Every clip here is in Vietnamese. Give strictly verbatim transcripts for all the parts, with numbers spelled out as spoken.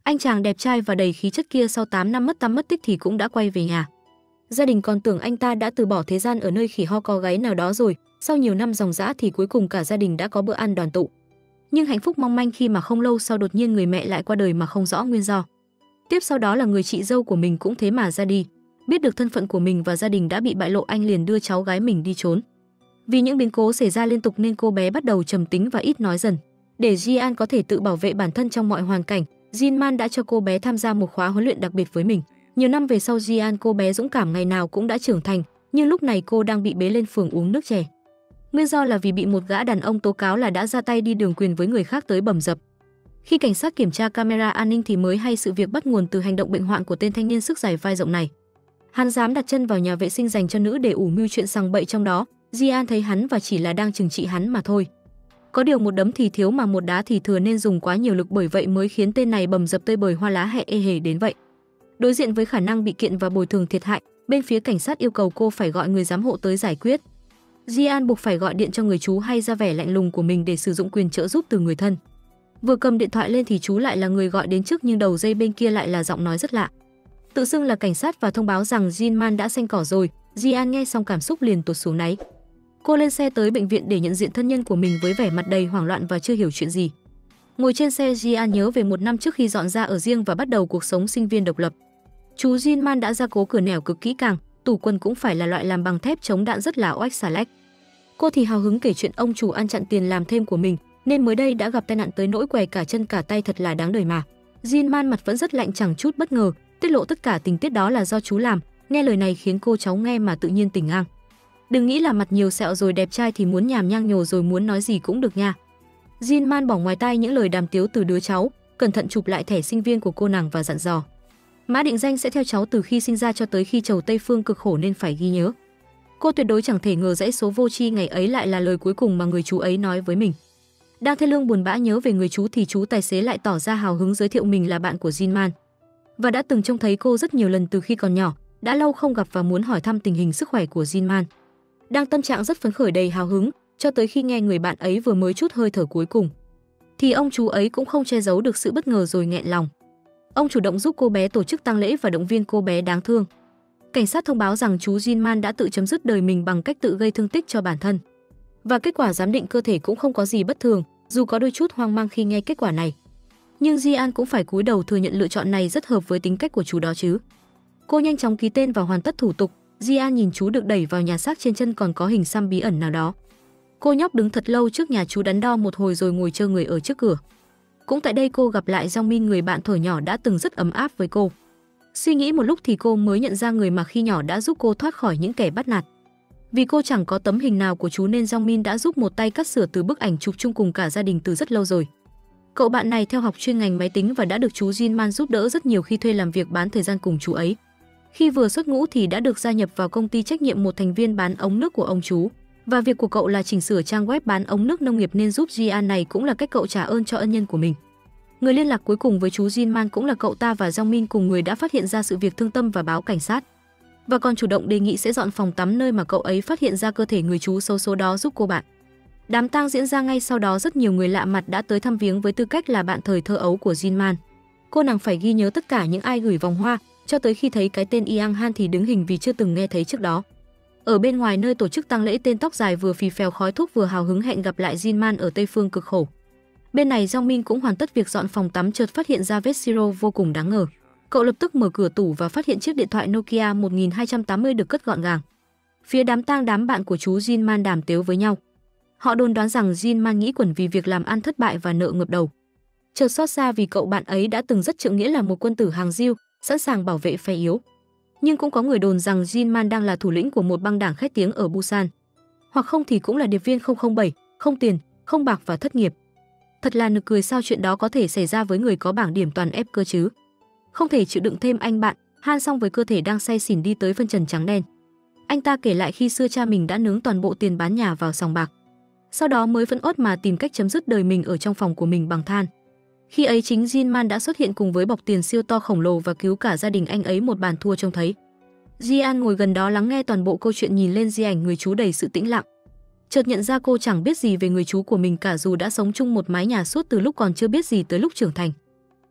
Anh chàng đẹp trai và đầy khí chất kia sau tám năm mất tăm mất tích thì cũng đã quay về nhà. Gia đình còn tưởng anh ta đã từ bỏ thế gian ở nơi khỉ ho có gáy nào đó rồi, sau nhiều năm ròng rã thì cuối cùng cả gia đình đã có bữa ăn đoàn tụ. Nhưng hạnh phúc mong manh khi mà không lâu sau đột nhiên người mẹ lại qua đời mà không rõ nguyên do. Tiếp sau đó là người chị dâu của mình cũng thế mà ra đi. Biết được thân phận của mình và gia đình đã bị bại lộ, anh liền đưa cháu gái mình đi trốn. Vì những biến cố xảy ra liên tục nên cô bé bắt đầu trầm tính và ít nói dần. Để Ji-an có thể tự bảo vệ bản thân trong mọi hoàn cảnh, Jin-man đã cho cô bé tham gia một khóa huấn luyện đặc biệt với mình. Nhiều năm về sau, Ji-an cô bé dũng cảm ngày nào cũng đã trưởng thành, nhưng lúc này cô đang bị bế lên phường uống nước chè. Nguyên do là vì bị một gã đàn ông tố cáo là đã ra tay đi đường quyền với người khác tới bầm dập. Khi cảnh sát kiểm tra camera an ninh thì mới hay sự việc bắt nguồn từ hành động bệnh hoạn của tên thanh niên sức dài vai rộng này. Hắn dám đặt chân vào nhà vệ sinh dành cho nữ để ủ mưu chuyện sằng bậy trong đó. Ji-an thấy hắn và chỉ là đang trừng trị hắn mà thôi. Có điều một đấm thì thiếu mà một đá thì thừa nên dùng quá nhiều lực, bởi vậy mới khiến tên này bầm dập tơi bời hoa lá hẹ ê hề đến vậy. Đối diện với khả năng bị kiện và bồi thường thiệt hại, bên phía cảnh sát yêu cầu cô phải gọi người giám hộ tới giải quyết. Ji-an buộc phải gọi điện cho người chú hay ra vẻ lạnh lùng của mình để sử dụng quyền trợ giúp từ người thân. Vừa cầm điện thoại lên thì chú lại là người gọi đến trước, nhưng đầu dây bên kia lại là giọng nói rất lạ. Tự xưng là cảnh sát và thông báo rằng Jin-man đã xanh cỏ rồi. Ji-an nghe xong cảm xúc liền tụt xuống đáy. Cô lên xe tới bệnh viện để nhận diện thân nhân của mình với vẻ mặt đầy hoảng loạn và chưa hiểu chuyện gì. Ngồi trên xe, Ji-an nhớ về một năm trước khi dọn ra ở riêng và bắt đầu cuộc sống sinh viên độc lập. Chú Jin-man đã gia cố cửa nẻo cực kỹ càng, tủ quần cũng phải là loại làm bằng thép chống đạn rất là oách xà lách. Cô thì hào hứng kể chuyện ông chủ ăn chặn tiền làm thêm của mình, nên mới đây đã gặp tai nạn tới nỗi què cả chân cả tay, thật là đáng đời mà. Jin-man mặt vẫn rất lạnh, chẳng chút bất ngờ, tiết lộ tất cả tình tiết đó là do chú làm. Nghe lời này khiến cô cháu nghe mà tự nhiên tỉnh ngang. Đừng nghĩ là mặt nhiều sẹo rồi đẹp trai thì muốn nhàm nhang nhồ rồi muốn nói gì cũng được nha. Jin-man bỏ ngoài tai những lời đàm tiếu từ đứa cháu, cẩn thận chụp lại thẻ sinh viên của cô nàng và dặn dò. Mã định danh sẽ theo cháu từ khi sinh ra cho tới khi trầu Tây Phương cực khổ nên phải ghi nhớ. Cô tuyệt đối chẳng thể ngờ dãy số vô tri ngày ấy lại là lời cuối cùng mà người chú ấy nói với mình. Đang thê lương buồn bã nhớ về người chú thì chú tài xế lại tỏ ra hào hứng giới thiệu mình là bạn của Jin-man và đã từng trông thấy cô rất nhiều lần từ khi còn nhỏ, đã lâu không gặp và muốn hỏi thăm tình hình sức khỏe của Jin-man. Đang tâm trạng rất phấn khởi đầy hào hứng, cho tới khi nghe người bạn ấy vừa mới chút hơi thở cuối cùng, thì ông chú ấy cũng không che giấu được sự bất ngờ rồi nghẹn lòng. Ông chủ động giúp cô bé tổ chức tang lễ và động viên cô bé đáng thương. Cảnh sát thông báo rằng chú Jin-man đã tự chấm dứt đời mình bằng cách tự gây thương tích cho bản thân. Và kết quả giám định cơ thể cũng không có gì bất thường, dù có đôi chút hoang mang khi nghe kết quả này. Nhưng Ji-an cũng phải cúi đầu thừa nhận lựa chọn này rất hợp với tính cách của chú đó chứ. Cô nhanh chóng ký tên và hoàn tất thủ tục. Ji-an nhìn chú được đẩy vào nhà xác, trên chân còn có hình xăm bí ẩn nào đó. Cô nhóc đứng thật lâu trước nhà chú, đắn đo một hồi rồi ngồi chờ người ở trước cửa. Cũng tại đây cô gặp lại Jong-min, người bạn thuở nhỏ đã từng rất ấm áp với cô. Suy nghĩ một lúc thì cô mới nhận ra người mà khi nhỏ đã giúp cô thoát khỏi những kẻ bắt nạt. Vì cô chẳng có tấm hình nào của chú nên Jong-min đã giúp một tay cắt sửa từ bức ảnh chụp chung cùng cả gia đình từ rất lâu rồi. Cậu bạn này theo học chuyên ngành máy tính và đã được chú Jin-man giúp đỡ rất nhiều khi thuê làm việc bán thời gian cùng chú ấy. Khi vừa xuất ngũ thì đã được gia nhập vào công ty trách nhiệm một thành viên bán ống nước của ông chú. Và việc của cậu là chỉnh sửa trang web bán ống nước nông nghiệp nên giúp Ji-an này cũng là cách cậu trả ơn cho ân nhân của mình. Người liên lạc cuối cùng với chú Jin-man cũng là cậu ta và Jong-min, cùng người đã phát hiện ra sự việc thương tâm và báo cảnh sát. Và còn chủ động đề nghị sẽ dọn phòng tắm nơi mà cậu ấy phát hiện ra cơ thể người chú xấu số đó giúp cô bạn. Đám tang diễn ra ngay sau đó, rất nhiều người lạ mặt đã tới thăm viếng với tư cách là bạn thời thơ ấu của Jin-man. Cô nàng phải ghi nhớ tất cả những ai gửi vòng hoa, cho tới khi thấy cái tên Yang Han thì đứng hình vì chưa từng nghe thấy trước đó. Ở bên ngoài nơi tổ chức tang lễ, tên tóc dài vừa phì phèo khói thuốc vừa hào hứng hẹn gặp lại Jin-man ở Tây Phương cực khổ. Bên này Jong-min cũng hoàn tất việc dọn phòng tắm, chợt phát hiện ra vết siro vô cùng đáng ngờ. Cậu lập tức mở cửa tủ và phát hiện chiếc điện thoại Nokia một nghìn hai trăm tám mươi được cất gọn gàng. Phía đám tang, đám bạn của chú Jin-man đàm tiếu với nhau. Họ đồn đoán rằng Jin-man nghĩ quẩn vì việc làm ăn thất bại và nợ ngập đầu. Chợt xót xa vì cậu bạn ấy đã từng rất trượng nghĩa là một quân tử hàng diêu, sẵn sàng bảo vệ phe yếu. Nhưng cũng có người đồn rằng Jin-man đang là thủ lĩnh của một băng đảng khét tiếng ở Busan. Hoặc không thì cũng là điệp viên không không bảy, không tiền, không bạc và thất nghiệp. Thật là nực cười, sao chuyện đó có thể xảy ra với người có bảng điểm toàn F cơ chứ. Không thể chịu đựng thêm, anh bạn Han xong với cơ thể đang say xỉn đi tới phân trần trắng đen. Anh ta kể lại khi xưa cha mình đã nướng toàn bộ tiền bán nhà vào sòng bạc. Sau đó mới phẫn uất mà tìm cách chấm dứt đời mình ở trong phòng của mình bằng than. Khi ấy chính Jin-man đã xuất hiện cùng với bọc tiền siêu to khổng lồ và cứu cả gia đình anh ấy một bàn thua trông thấy. Ji-an ngồi gần đó lắng nghe toàn bộ câu chuyện, nhìn lên di ảnh người chú đầy sự tĩnh lặng. Chợt nhận ra cô chẳng biết gì về người chú của mình cả, dù đã sống chung một mái nhà suốt từ lúc còn chưa biết gì tới lúc trưởng thành.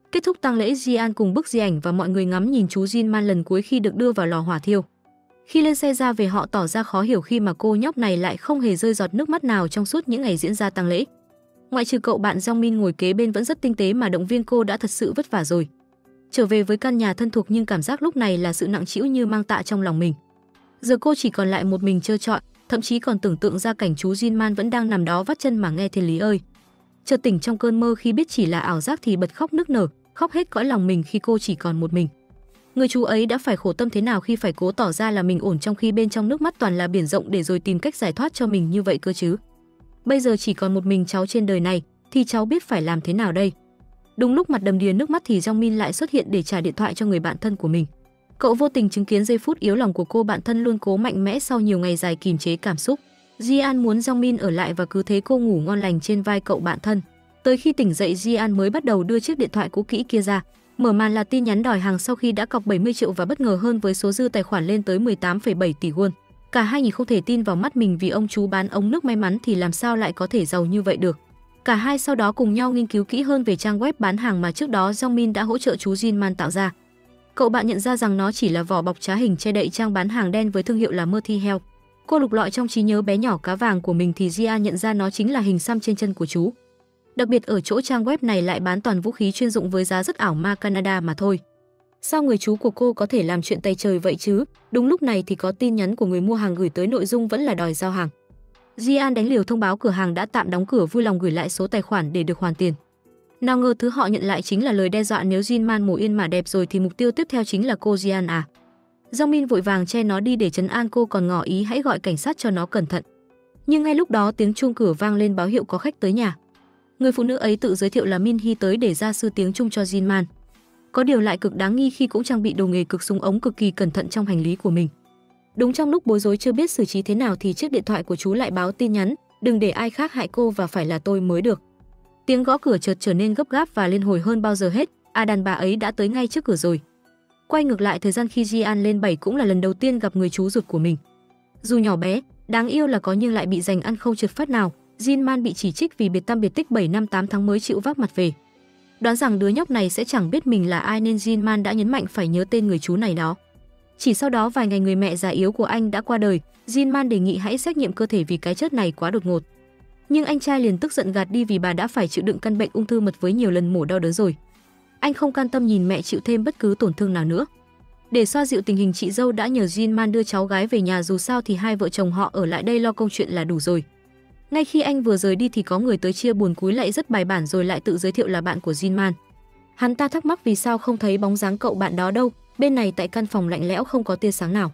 Kết thúc tang lễ, Jian cùng bức di ảnh và mọi người ngắm nhìn chú Jinman lần cuối khi được đưa vào lò hỏa thiêu. Khi lên xe ra về, họ tỏ ra khó hiểu khi mà cô nhóc này lại không hề rơi giọt nước mắt nào trong suốt những ngày diễn ra tang lễ. Ngoại trừ cậu bạn Jongmin ngồi kế bên vẫn rất tinh tế mà động viên cô đã thật sự vất vả rồi. Trở về với căn nhà thân thuộc nhưng cảm giác lúc này là sự nặng trĩu như mang tạ trong lòng mình. Giờ cô chỉ còn lại một mình trơ trọi, thậm chí còn tưởng tượng ra cảnh chú Jinman vẫn đang nằm đó vắt chân mà nghe thiên lý ơi. Chợt tỉnh trong cơn mơ khi biết chỉ là ảo giác thì bật khóc nức nở, khóc hết cõi lòng mình khi cô chỉ còn một mình. Người chú ấy đã phải khổ tâm thế nào khi phải cố tỏ ra là mình ổn trong khi bên trong nước mắt toàn là biển rộng để rồi tìm cách giải thoát cho mình như vậy cơ chứ. Bây giờ chỉ còn một mình cháu trên đời này thì cháu biết phải làm thế nào đây? Đúng lúc mặt đầm đìa nước mắt thì Jongmin lại xuất hiện để trả điện thoại cho người bạn thân của mình. Cậu vô tình chứng kiến giây phút yếu lòng của cô bạn thân luôn cố mạnh mẽ sau nhiều ngày dài kìm chế cảm xúc. Jian muốn Jongmin ở lại và cứ thế cô ngủ ngon lành trên vai cậu bạn thân. Tới khi tỉnh dậy, Jian mới bắt đầu đưa chiếc điện thoại cũ kỹ kia ra. Mở màn là tin nhắn đòi hàng sau khi đã cọc bảy mươi triệu và bất ngờ hơn với số dư tài khoản lên tới mười tám phẩy bảy tỷ won. Cả hai nhìn không thể tin vào mắt mình vì ông chú bán ống nước may mắn thì làm sao lại có thể giàu như vậy được. Cả hai sau đó cùng nhau nghiên cứu kỹ hơn về trang web bán hàng mà trước đó Jongmin đã hỗ trợ chú Jinman tạo ra. Cậu bạn nhận ra rằng nó chỉ là vỏ bọc trá hình che đậy trang bán hàng đen với thương hiệu là Merty Health. Cô lục lọi trong trí nhớ bé nhỏ cá vàng của mình thì Jia nhận ra nó chính là hình xăm trên chân của chú. Đặc biệt ở chỗ trang web này lại bán toàn vũ khí chuyên dụng với giá rất ảo ma Canada mà thôi. Sao người chú của cô có thể làm chuyện tày trời vậy chứ? Đúng lúc này thì có tin nhắn của người mua hàng gửi tới, nội dung vẫn là đòi giao hàng. Jian đánh liều thông báo cửa hàng đã tạm đóng cửa, vui lòng gửi lại số tài khoản để được hoàn tiền. Nào ngờ thứ họ nhận lại chính là lời đe dọa nếu Jinman mổ yên mà đẹp rồi thì mục tiêu tiếp theo chính là cô Jian à. Jongmin vội vàng che nó đi để trấn an cô, còn ngỏ ý hãy gọi cảnh sát cho nó cẩn thận. Nhưng ngay lúc đó tiếng chuông cửa vang lên báo hiệu có khách tới nhà. Người phụ nữ ấy tự giới thiệu là Min Hee tới để ra sư tiếng Trung cho Jinman. Có điều lại cực đáng nghi khi cũng trang bị đồ nghề cực súng ống cực kỳ cẩn thận trong hành lý của mình. Đúng trong lúc bối rối chưa biết xử trí thế nào thì chiếc điện thoại của chú lại báo tin nhắn, đừng để ai khác hại cô và phải là tôi mới được. Tiếng gõ cửa chợt trở nên gấp gáp và liên hồi hơn bao giờ hết, à đàn bà ấy đã tới ngay trước cửa rồi. Quay ngược lại thời gian khi Jian lên bảy cũng là lần đầu tiên gặp người chú ruột của mình. Dù nhỏ bé, đáng yêu là có nhưng lại bị giành ăn không trượt phát nào. Jinman bị chỉ trích vì biệt tăm biệt tích bảy năm tám tháng mới chịu vác mặt về. Đoán rằng đứa nhóc này sẽ chẳng biết mình là ai nên Jinman đã nhấn mạnh phải nhớ tên người chú này đó. Chỉ sau đó vài ngày người mẹ già yếu của anh đã qua đời, Jinman đề nghị hãy xét nghiệm cơ thể vì cái chết này quá đột ngột. Nhưng anh trai liền tức giận gạt đi vì bà đã phải chịu đựng căn bệnh ung thư mật với nhiều lần mổ đau đớn rồi. Anh không can tâm nhìn mẹ chịu thêm bất cứ tổn thương nào nữa. Để xoa dịu tình hình, chị dâu đã nhờ Jinman đưa cháu gái về nhà, dù sao thì hai vợ chồng họ ở lại đây lo công chuyện là đủ rồi. Ngay khi anh vừa rời đi thì có người tới chia buồn cúi lạy rất bài bản rồi lại tự giới thiệu là bạn của Jinman. Hắn ta thắc mắc vì sao không thấy bóng dáng cậu bạn đó đâu, bên này tại căn phòng lạnh lẽo không có tia sáng nào.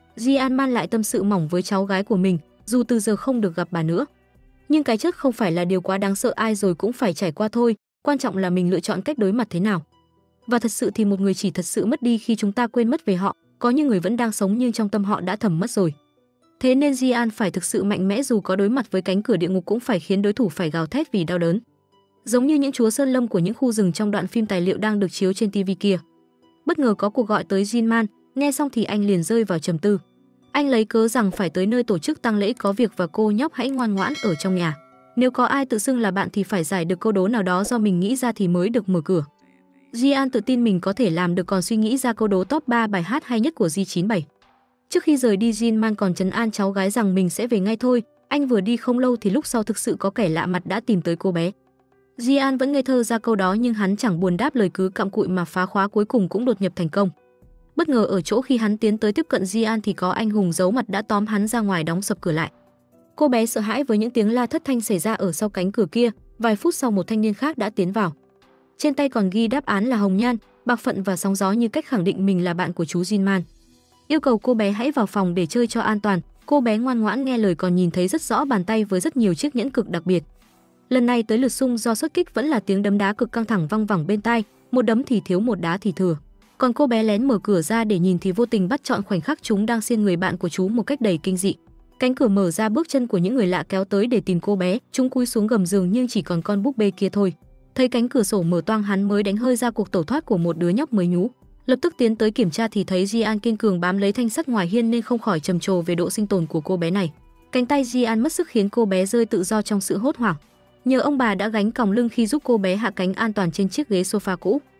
Jian lại tâm sự mỏng với cháu gái của mình, dù từ giờ không được gặp bà nữa. Nhưng cái chết không phải là điều quá đáng sợ, ai rồi cũng phải trải qua thôi, quan trọng là mình lựa chọn cách đối mặt thế nào. Và thật sự thì một người chỉ thật sự mất đi khi chúng ta quên mất về họ, có những người vẫn đang sống nhưng trong tâm họ đã thầm mất rồi. Thế nên Jian phải thực sự mạnh mẽ, dù có đối mặt với cánh cửa địa ngục cũng phải khiến đối thủ phải gào thét vì đau đớn. Giống như những chúa sơn lâm của những khu rừng trong đoạn phim tài liệu đang được chiếu trên ti vi kia. Bất ngờ có cuộc gọi tới Jinman, nghe xong thì anh liền rơi vào trầm tư. Anh lấy cớ rằng phải tới nơi tổ chức tang lễ có việc và cô nhóc hãy ngoan ngoãn ở trong nhà. Nếu có ai tự xưng là bạn thì phải giải được câu đố nào đó do mình nghĩ ra thì mới được mở cửa. Jian tự tin mình có thể làm được, còn suy nghĩ ra câu đố top ba bài hát hay nhất của J chín bảy. Trước khi rời đi, Jinman còn trấn an cháu gái rằng mình sẽ về ngay thôi. Anh vừa đi không lâu thì lúc sau thực sự có kẻ lạ mặt đã tìm tới cô bé. Jian vẫn ngây thơ ra câu đó nhưng hắn chẳng buồn đáp lời, cứ cặm cụi mà phá khóa, cuối cùng cũng đột nhập thành công. Bất ngờ ở chỗ khi hắn tiến tới tiếp cận Jian thì có anh hùng giấu mặt đã tóm hắn ra ngoài, đóng sập cửa lại. Cô bé sợ hãi với những tiếng la thất thanh xảy ra ở sau cánh cửa kia. Vài phút sau một thanh niên khác đã tiến vào. Trên tay còn ghi đáp án là hồng nhan, bạc phận và sóng gió, như cách khẳng định mình là bạn của chú Jinman. Yêu cầu cô bé hãy vào phòng để chơi cho an toàn. Cô bé ngoan ngoãn nghe lời, còn nhìn thấy rất rõ bàn tay với rất nhiều chiếc nhẫn cực đặc biệt. Lần này tới lượt Sung do xuất kích vẫn là tiếng đấm đá cực căng thẳng văng vẳng bên tai, một đấm thì thiếu, một đá thì thừa. Còn cô bé lén mở cửa ra để nhìn thì vô tình bắt chọn khoảnh khắc chúng đang xiên người bạn của chú một cách đầy kinh dị. Cánh cửa mở ra, bước chân của những người lạ kéo tới để tìm cô bé. Chúng cúi xuống gầm giường nhưng chỉ còn con búp bê kia thôi. Thấy cánh cửa sổ mở toang, hắn mới đánh hơi ra cuộc tẩu thoát của một đứa nhóc mới nhú. Lập tức tiến tới kiểm tra thì thấy Jian kiên cường bám lấy thanh sắt ngoài hiên nên không khỏi trầm trồ về độ sinh tồn của cô bé này. Cánh tay Jian mất sức khiến cô bé rơi tự do trong sự hốt hoảng. Nhờ ông bà đã gánh còng lưng khi giúp cô bé hạ cánh an toàn trên chiếc ghế sofa cũ.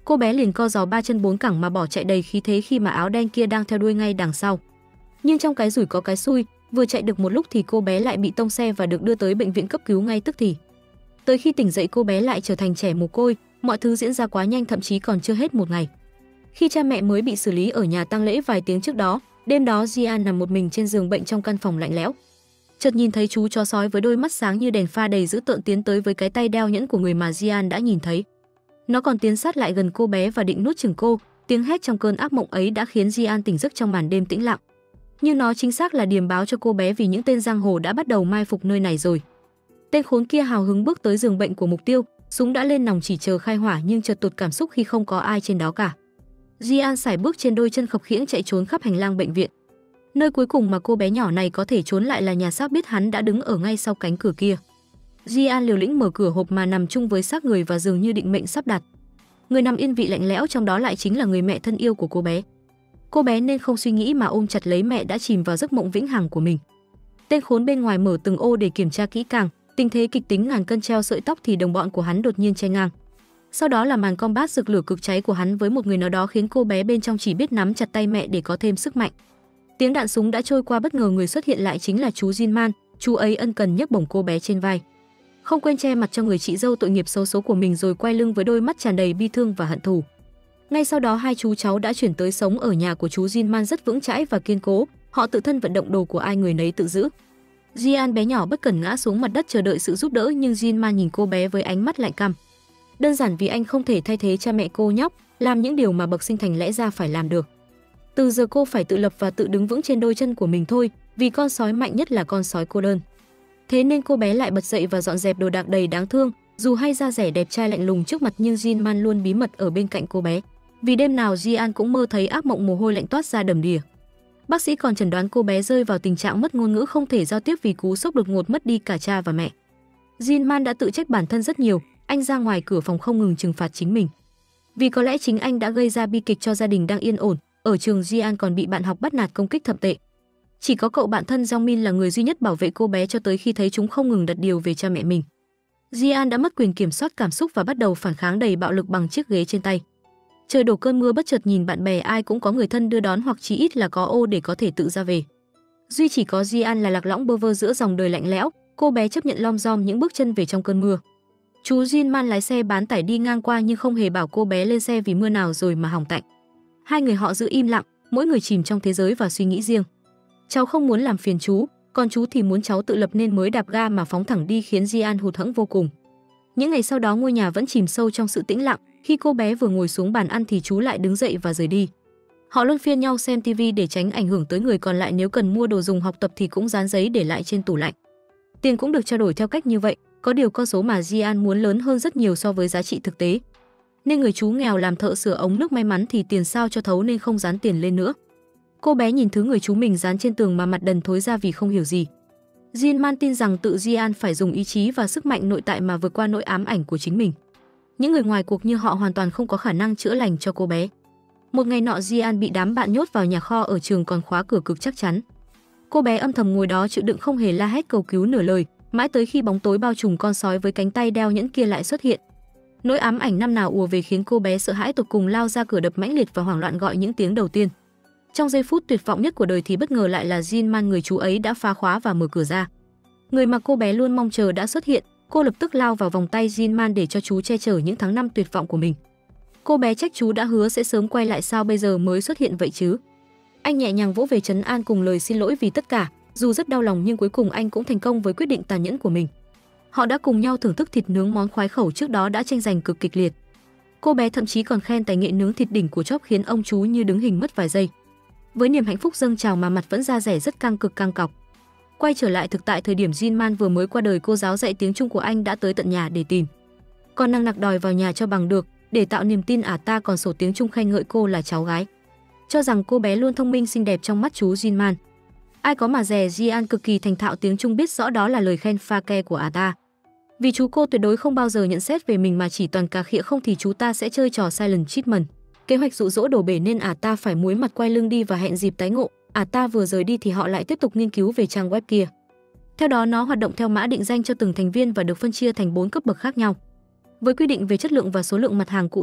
Cô bé liền co giò ba chân bốn cẳng mà bỏ chạy đầy khí thế khi mà áo đen kia đang theo đuôi ngay đằng sau. Nhưng trong cái rủi có cái xui, vừa chạy được một lúc thì cô bé lại bị tông xe và được đưa tới bệnh viện cấp cứu ngay tức thì. Tới khi tỉnh dậy cô bé lại trở thành trẻ mồ côi, mọi thứ diễn ra quá nhanh thậm chí còn chưa hết một ngày. Khi cha mẹ mới bị xử lý ở nhà tang lễ vài tiếng trước đó, đêm đó Jian nằm một mình trên giường bệnh trong căn phòng lạnh lẽo. Chợt nhìn thấy chú chó sói với đôi mắt sáng như đèn pha đầy dữ tợn tiến tới với cái tay đeo nhẫn của người mà Jian đã nhìn thấy. Nó còn tiến sát lại gần cô bé và định nuốt chửng cô, tiếng hét trong cơn ác mộng ấy đã khiến Jian tỉnh giấc trong màn đêm tĩnh lặng. Nhưng nó chính xác là điềm báo cho cô bé vì những tên giang hồ đã bắt đầu mai phục nơi này rồi. Tên khốn kia hào hứng bước tới giường bệnh của mục tiêu, súng đã lên nòng chỉ chờ khai hỏa nhưng chợt tụt cảm xúc khi không có ai trên đó cả. Jian sải bước trên đôi chân khập khiễng chạy trốn khắp hành lang bệnh viện. Nơi cuối cùng mà cô bé nhỏ này có thể trốn lại là nhà xác biết hắn đã đứng ở ngay sau cánh cửa kia. Jian liều lĩnh mở cửa hộp mà nằm chung với xác người và dường như định mệnh sắp đặt. Người nằm yên vị lạnh lẽo trong đó lại chính là người mẹ thân yêu của cô bé. Cô bé nên không suy nghĩ mà ôm chặt lấy mẹ đã chìm vào giấc mộng vĩnh hằng của mình. Tên khốn bên ngoài mở từng ô để kiểm tra kỹ càng, tình thế kịch tính ngàn cân treo sợi tóc thì đồng bọn của hắn đột nhiên chen ngang. Sau đó là màn combat rực lửa cực cháy của hắn với một người nào đó khiến cô bé bên trong chỉ biết nắm chặt tay mẹ để có thêm sức mạnh. Tiếng đạn súng đã trôi qua bất ngờ người xuất hiện lại chính là chú Jinman, chú ấy ân cần nhấc bổng cô bé trên vai. Không quên che mặt cho người chị dâu tội nghiệp xấu số của mình rồi quay lưng với đôi mắt tràn đầy bi thương và hận thù. Ngay sau đó hai chú cháu đã chuyển tới sống ở nhà của chú Jinman rất vững chãi và kiên cố, họ tự thân vận động đồ của ai người nấy tự giữ. Jian bé nhỏ bất cẩn ngã xuống mặt đất chờ đợi sự giúp đỡ nhưng Jinman nhìn cô bé với ánh mắt lạnh căm. Đơn giản vì anh không thể thay thế cha mẹ cô nhóc, làm những điều mà bậc sinh thành lẽ ra phải làm được. Từ giờ cô phải tự lập và tự đứng vững trên đôi chân của mình thôi, vì con sói mạnh nhất là con sói cô đơn. Thế nên cô bé lại bật dậy và dọn dẹp đồ đạc đầy đáng thương, dù hay da dẻ đẹp trai lạnh lùng trước mặt nhưng Jinman luôn bí mật ở bên cạnh cô bé. Vì đêm nào Jian cũng mơ thấy ác mộng mồ hôi lạnh toát ra đầm đìa. Bác sĩ còn chẩn đoán cô bé rơi vào tình trạng mất ngôn ngữ không thể giao tiếp vì cú sốc đột ngột mất đi cả cha và mẹ. Jinman đã tự trách bản thân rất nhiều, anh ra ngoài cửa phòng không ngừng trừng phạt chính mình. Vì có lẽ chính anh đã gây ra bi kịch cho gia đình đang yên ổn, ở trường Jian còn bị bạn học bắt nạt công kích thậm tệ. Chỉ có cậu bạn thân Jongmin là người duy nhất bảo vệ cô bé cho tới khi thấy chúng không ngừng đặt điều về cha mẹ mình. Jian đã mất quyền kiểm soát cảm xúc và bắt đầu phản kháng đầy bạo lực bằng chiếc ghế trên tay. Trời đổ cơn mưa bất chợt nhìn bạn bè ai cũng có người thân đưa đón hoặc chí ít là có ô để có thể tự ra về. Duy chỉ có Jian là lạc lõng bơ vơ giữa dòng đời lạnh lẽo, cô bé chấp nhận lom rom những bước chân về trong cơn mưa. Chú Jinman lái xe bán tải đi ngang qua nhưng không hề bảo cô bé lên xe vì mưa nào rồi mà hỏng tạnh. Hai người họ giữ im lặng, mỗi người chìm trong thế giới và suy nghĩ riêng. Cháu không muốn làm phiền chú, còn chú thì muốn cháu tự lập nên mới đạp ga mà phóng thẳng đi khiến Jian hụt hẫng vô cùng. Những ngày sau đó ngôi nhà vẫn chìm sâu trong sự tĩnh lặng, khi cô bé vừa ngồi xuống bàn ăn thì chú lại đứng dậy và rời đi. Họ luân phiên nhau xem tivi để tránh ảnh hưởng tới người còn lại, nếu cần mua đồ dùng học tập thì cũng dán giấy để lại trên tủ lạnh. Tiền cũng được trao đổi theo cách như vậy, có điều con số mà Jian muốn lớn hơn rất nhiều so với giá trị thực tế. Nên người chú nghèo làm thợ sửa ống nước may mắn thì tiền sao cho thấu nên không dán tiền lên nữa. Cô bé nhìn thứ người chú mình dán trên tường mà mặt đần thối ra vì không hiểu gì. Jinman tin rằng tự Jian phải dùng ý chí và sức mạnh nội tại mà vượt qua nỗi ám ảnh của chính mình. Những người ngoài cuộc như họ hoàn toàn không có khả năng chữa lành cho cô bé. Một ngày nọ Jian bị đám bạn nhốt vào nhà kho ở trường còn khóa cửa cực chắc chắn. Cô bé âm thầm ngồi đó chịu đựng không hề la hét cầu cứu nửa lời, mãi tới khi bóng tối bao trùm con sói với cánh tay đeo nhẫn kia lại xuất hiện. Nỗi ám ảnh năm nào ùa về khiến cô bé sợ hãi tột cùng lao ra cửa đập mãnh liệt và hoảng loạn gọi những tiếng đầu tiên. Trong giây phút tuyệt vọng nhất của đời thì bất ngờ lại là Jinman, người chú ấy đã phá khóa và mở cửa ra. Người mà cô bé luôn mong chờ đã xuất hiện, cô lập tức lao vào vòng tay Jinman để cho chú che chở những tháng năm tuyệt vọng của mình. Cô bé trách chú đã hứa sẽ sớm quay lại sao bây giờ mới xuất hiện vậy chứ. Anh nhẹ nhàng vỗ về trấn an cùng lời xin lỗi vì tất cả, dù rất đau lòng nhưng cuối cùng anh cũng thành công với quyết định tàn nhẫn của mình. Họ đã cùng nhau thưởng thức thịt nướng, món khoái khẩu trước đó đã tranh giành cực kịch liệt. Cô bé thậm chí còn khen tài nghệ nướng thịt đỉnh của Chop khiến ông chú như đứng hình mất vài giây. Với niềm hạnh phúc dâng trào mà mặt vẫn da dẻ rất căng cực căng cọc. Quay trở lại thực tại, thời điểm Jinman vừa mới qua đời, cô giáo dạy tiếng Trung của anh đã tới tận nhà để tìm. Còn năng nặc đòi vào nhà cho bằng được, để tạo niềm tin ả ta còn sổ tiếng Trung khen ngợi cô là cháu gái. Cho rằng cô bé luôn thông minh xinh đẹp trong mắt chú Jinman. Ai có mà dè, Jian cực kỳ thành thạo tiếng Trung, biết rõ đó là lời khen pha ke của ả ta. Vì chú cô tuyệt đối không bao giờ nhận xét về mình mà chỉ toàn cà khịa, không thì chú ta sẽ chơi trò silent treatment. Kế hoạch dụ dỗ đổ bể nên ả ta phải muối mặt quay lưng đi và hẹn dịp tái ngộ. Ả ta vừa rời đi thì họ lại tiếp tục nghiên cứu về trang web kia. Theo đó nó hoạt động theo mã định danh cho từng thành viên và được phân chia thành bốn cấp bậc khác nhau. Với quy định về chất lượng và số lượng mặt hàng cụ thể,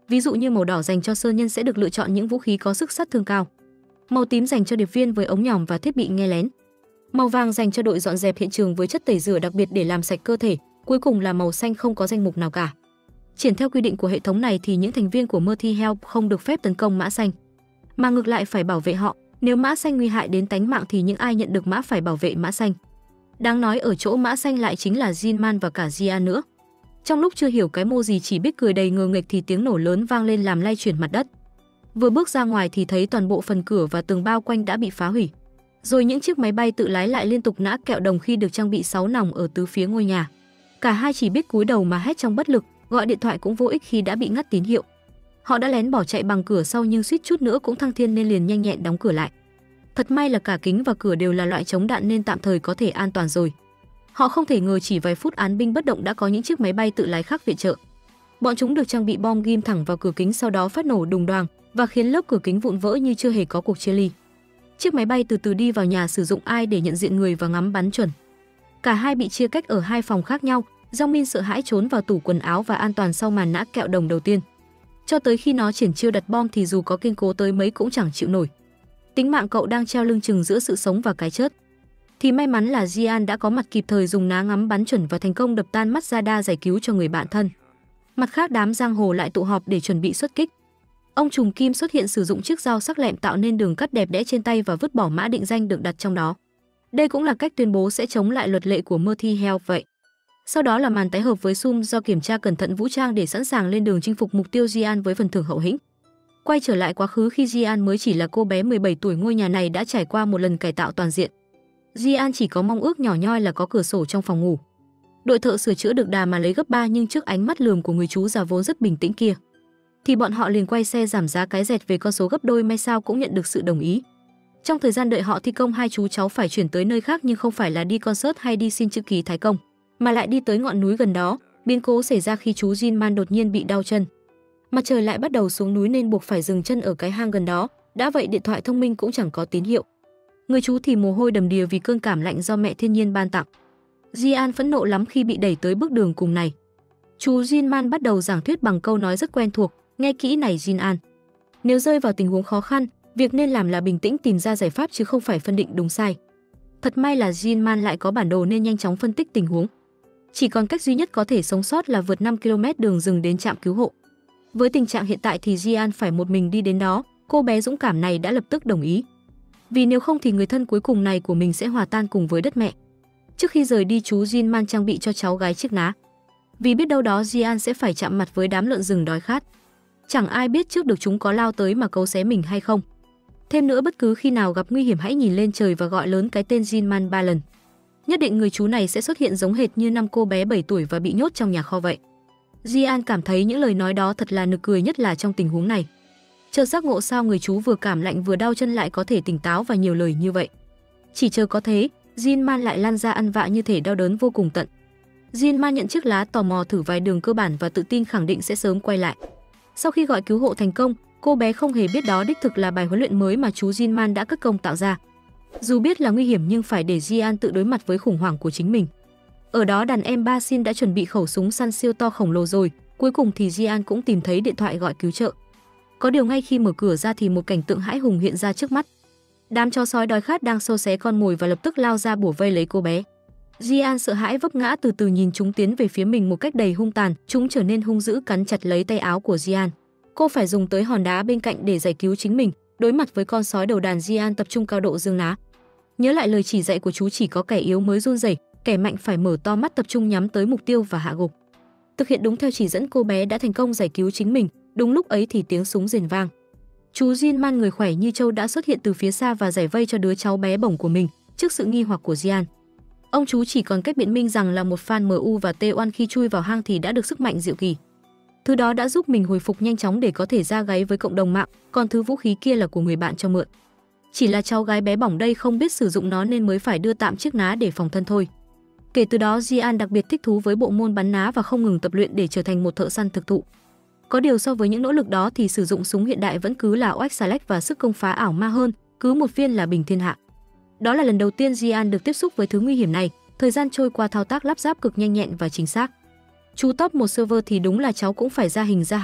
Ví dụ như màu đỏ dành cho sơn nhân sẽ được lựa chọn những vũ khí có sức sát thương cao. Màu tím dành cho điệp viên với ống nhòm và thiết bị nghe lén. Màu vàng dành cho đội dọn dẹp hiện trường với chất tẩy rửa đặc biệt để làm sạch cơ thể. Cuối cùng là màu xanh không có danh mục nào cả. Triển theo quy định của hệ thống này thì những thành viên của Mercy Health không được phép tấn công mã xanh, mà ngược lại phải bảo vệ họ. Nếu mã xanh nguy hại đến tánh mạng thì những ai nhận được mã phải bảo vệ mã xanh. Đáng nói ở chỗ mã xanh lại chính là Jinman và cả Jian nữa. Trong lúc chưa hiểu cái mô gì chỉ biết cười đầy ngờ nghệch thì tiếng nổ lớn vang lên làm lay chuyển mặt đất. Vừa bước ra ngoài thì thấy toàn bộ phần cửa và tường bao quanh đã bị phá hủy. Rồi những chiếc máy bay tự lái lại liên tục nã kẹo đồng khi được trang bị sáu nòng ở tứ phía ngôi nhà. Cả hai chỉ biết cúi đầu mà hét trong bất lực, gọi điện thoại cũng vô ích khi đã bị ngắt tín hiệu. Họ đã lén bỏ chạy bằng cửa sau nhưng suýt chút nữa cũng thăng thiên nên liền nhanh nhẹn đóng cửa lại. Thật may là cả kính và cửa đều là loại chống đạn nên tạm thời có thể an toàn rồi. Họ không thể ngờ chỉ vài phút án binh bất động đã có những chiếc máy bay tự lái khác viện trợ. Bọn chúng được trang bị bom ghim thẳng vào cửa kính sau đó phát nổ đùng đoàng và khiến lớp cửa kính vụn vỡ như chưa hề có cuộc chia ly. Chiếc máy bay từ từ đi vào nhà sử dụng ai để nhận diện người và ngắm bắn chuẩn. Cả hai bị chia cách ở hai phòng khác nhau. Giang Min sợ hãi trốn vào tủ quần áo và an toàn sau màn nã kẹo đồng đầu tiên. Cho tới khi nó triển chiêu đặt bom thì dù có kiên cố tới mấy cũng chẳng chịu nổi. Tính mạng cậu đang treo lưng chừng giữa sự sống và cái chết. Thì may mắn là Jian đã có mặt kịp thời dùng ná ngắm bắn chuẩn và thành công đập tan mắt Zada giải cứu cho người bạn thân. Mặt khác đám giang hồ lại tụ họp để chuẩn bị xuất kích. Ông trùm kim xuất hiện sử dụng chiếc dao sắc lẹm tạo nên đường cắt đẹp đẽ trên tay và vứt bỏ mã định danh được đặt trong đó. Đây cũng là cách tuyên bố sẽ chống lại luật lệ của Mercy Health vậy. Sau đó là màn tái hợp với Sum do kiểm tra cẩn thận vũ trang để sẵn sàng lên đường chinh phục mục tiêu Jian với phần thưởng hậu hĩnh. Quay trở lại quá khứ khi Jian mới chỉ là cô bé mười bảy tuổi, ngôi nhà này đã trải qua một lần cải tạo toàn diện. Jian chỉ có mong ước nhỏ nhoi là có cửa sổ trong phòng ngủ. Đội thợ sửa chữa được đà mà lấy gấp ba nhưng trước ánh mắt lườm của người chú già vốn rất bình tĩnh kia, thì bọn họ liền quay xe giảm giá cái dẹt về con số gấp đôi, may sao cũng nhận được sự đồng ý. Trong thời gian đợi họ thi công, hai chú cháu phải chuyển tới nơi khác nhưng không phải là đi concert hay đi xin chữ ký Thái Công, mà lại đi tới ngọn núi gần đó. Biến cố xảy ra khi chú Jinman đột nhiên bị đau chân. Mặt trời lại bắt đầu xuống núi nên buộc phải dừng chân ở cái hang gần đó. Đã vậy điện thoại thông minh cũng chẳng có tín hiệu. Người chú thì mồ hôi đầm đìa vì cơn cảm lạnh do mẹ thiên nhiên ban tặng. Jian phẫn nộ lắm khi bị đẩy tới bước đường cùng này. Chú Jinman bắt đầu giảng thuyết bằng câu nói rất quen thuộc: nghe kỹ này Jin-an, nếu rơi vào tình huống khó khăn, việc nên làm là bình tĩnh tìm ra giải pháp chứ không phải phân định đúng sai. Thật may là Jinman lại có bản đồ nên nhanh chóng phân tích tình huống. Chỉ còn cách duy nhất có thể sống sót là vượt năm ki lô mét đường rừng đến trạm cứu hộ. Với tình trạng hiện tại thì Jian phải một mình đi đến đó. Cô bé dũng cảm này đã lập tức đồng ý, vì nếu không thì người thân cuối cùng này của mình sẽ hòa tan cùng với đất mẹ. Trước khi rời đi, chú Jinman trang bị cho cháu gái chiếc ná, vì biết đâu đó Jian sẽ phải chạm mặt với đám lợn rừng đói khát. Chẳng ai biết trước được chúng có lao tới mà cấu xé mình hay không. Thêm nữa, bất cứ khi nào gặp nguy hiểm hãy nhìn lên trời và gọi lớn cái tên Jinman ba lần. Nhất định người chú này sẽ xuất hiện giống hệt như năm cô bé bảy tuổi và bị nhốt trong nhà kho vậy. Jian cảm thấy những lời nói đó thật là nực cười, nhất là trong tình huống này. Chợt giác ngộ sao người chú vừa cảm lạnh vừa đau chân lại có thể tỉnh táo và nhiều lời như vậy. Chỉ chờ có thế, Jinman lại lăn ra ăn vạ như thể đau đớn vô cùng tận. Jinman nhận chiếc lá, tò mò thử vài đường cơ bản và tự tin khẳng định sẽ sớm quay lại. Sau khi gọi cứu hộ thành công, cô bé không hề biết đó đích thực là bài huấn luyện mới mà chú Jinman đã cất công tạo ra. Dù biết là nguy hiểm nhưng phải để Jian tự đối mặt với khủng hoảng của chính mình. Ở đó đàn em Ba Xin đã chuẩn bị khẩu súng săn siêu to khổng lồ rồi. Cuối cùng thì Jian cũng tìm thấy điện thoại gọi cứu trợ. Có điều ngay khi mở cửa ra thì một cảnh tượng hãi hùng hiện ra trước mắt. Đám chó sói đói khát đang xô xé con mồi và lập tức lao ra bủa vây lấy cô bé. Jian sợ hãi vấp ngã, từ từ nhìn chúng tiến về phía mình một cách đầy hung tàn. Chúng trở nên hung dữ, cắn chặt lấy tay áo của Jian. Cô phải dùng tới hòn đá bên cạnh để giải cứu chính mình. Đối mặt với con sói đầu đàn, Jian tập trung cao độ giương ná. Nhớ lại lời chỉ dạy của chú, chỉ có kẻ yếu mới run rẩy, kẻ mạnh phải mở to mắt tập trung nhắm tới mục tiêu và hạ gục. Thực hiện đúng theo chỉ dẫn, cô bé đã thành công giải cứu chính mình. Đúng lúc ấy thì tiếng súng rền vang. Chú Jinman người khỏe như trâu đã xuất hiện từ phía xa và giải vây cho đứa cháu bé bỏng của mình. Trước sự nghi hoặc của Jian, ông chú chỉ còn cách biện minh rằng là một fan em u và T một khi chui vào hang thì đã được sức mạnh diệu kỳ. Thứ đó đã giúp mình hồi phục nhanh chóng để có thể ra gáy với cộng đồng mạng, còn thứ vũ khí kia là của người bạn cho mượn. Chỉ là cháu gái bé bỏng đây không biết sử dụng nó nên mới phải đưa tạm chiếc ná để phòng thân thôi. Kể từ đó Jian đặc biệt thích thú với bộ môn bắn ná và không ngừng tập luyện để trở thành một thợ săn thực thụ. Có điều so với những nỗ lực đó thì sử dụng súng hiện đại vẫn cứ là oách xà lách và sức công phá ảo ma hơn, cứ một viên là bình thiên hạ. Đó là lần đầu tiên Jian được tiếp xúc với thứ nguy hiểm này. Thời gian trôi qua thao tác lắp ráp cực nhanh nhẹn và chính xác. Chú top một server thì đúng là cháu cũng phải ra hình ra hài,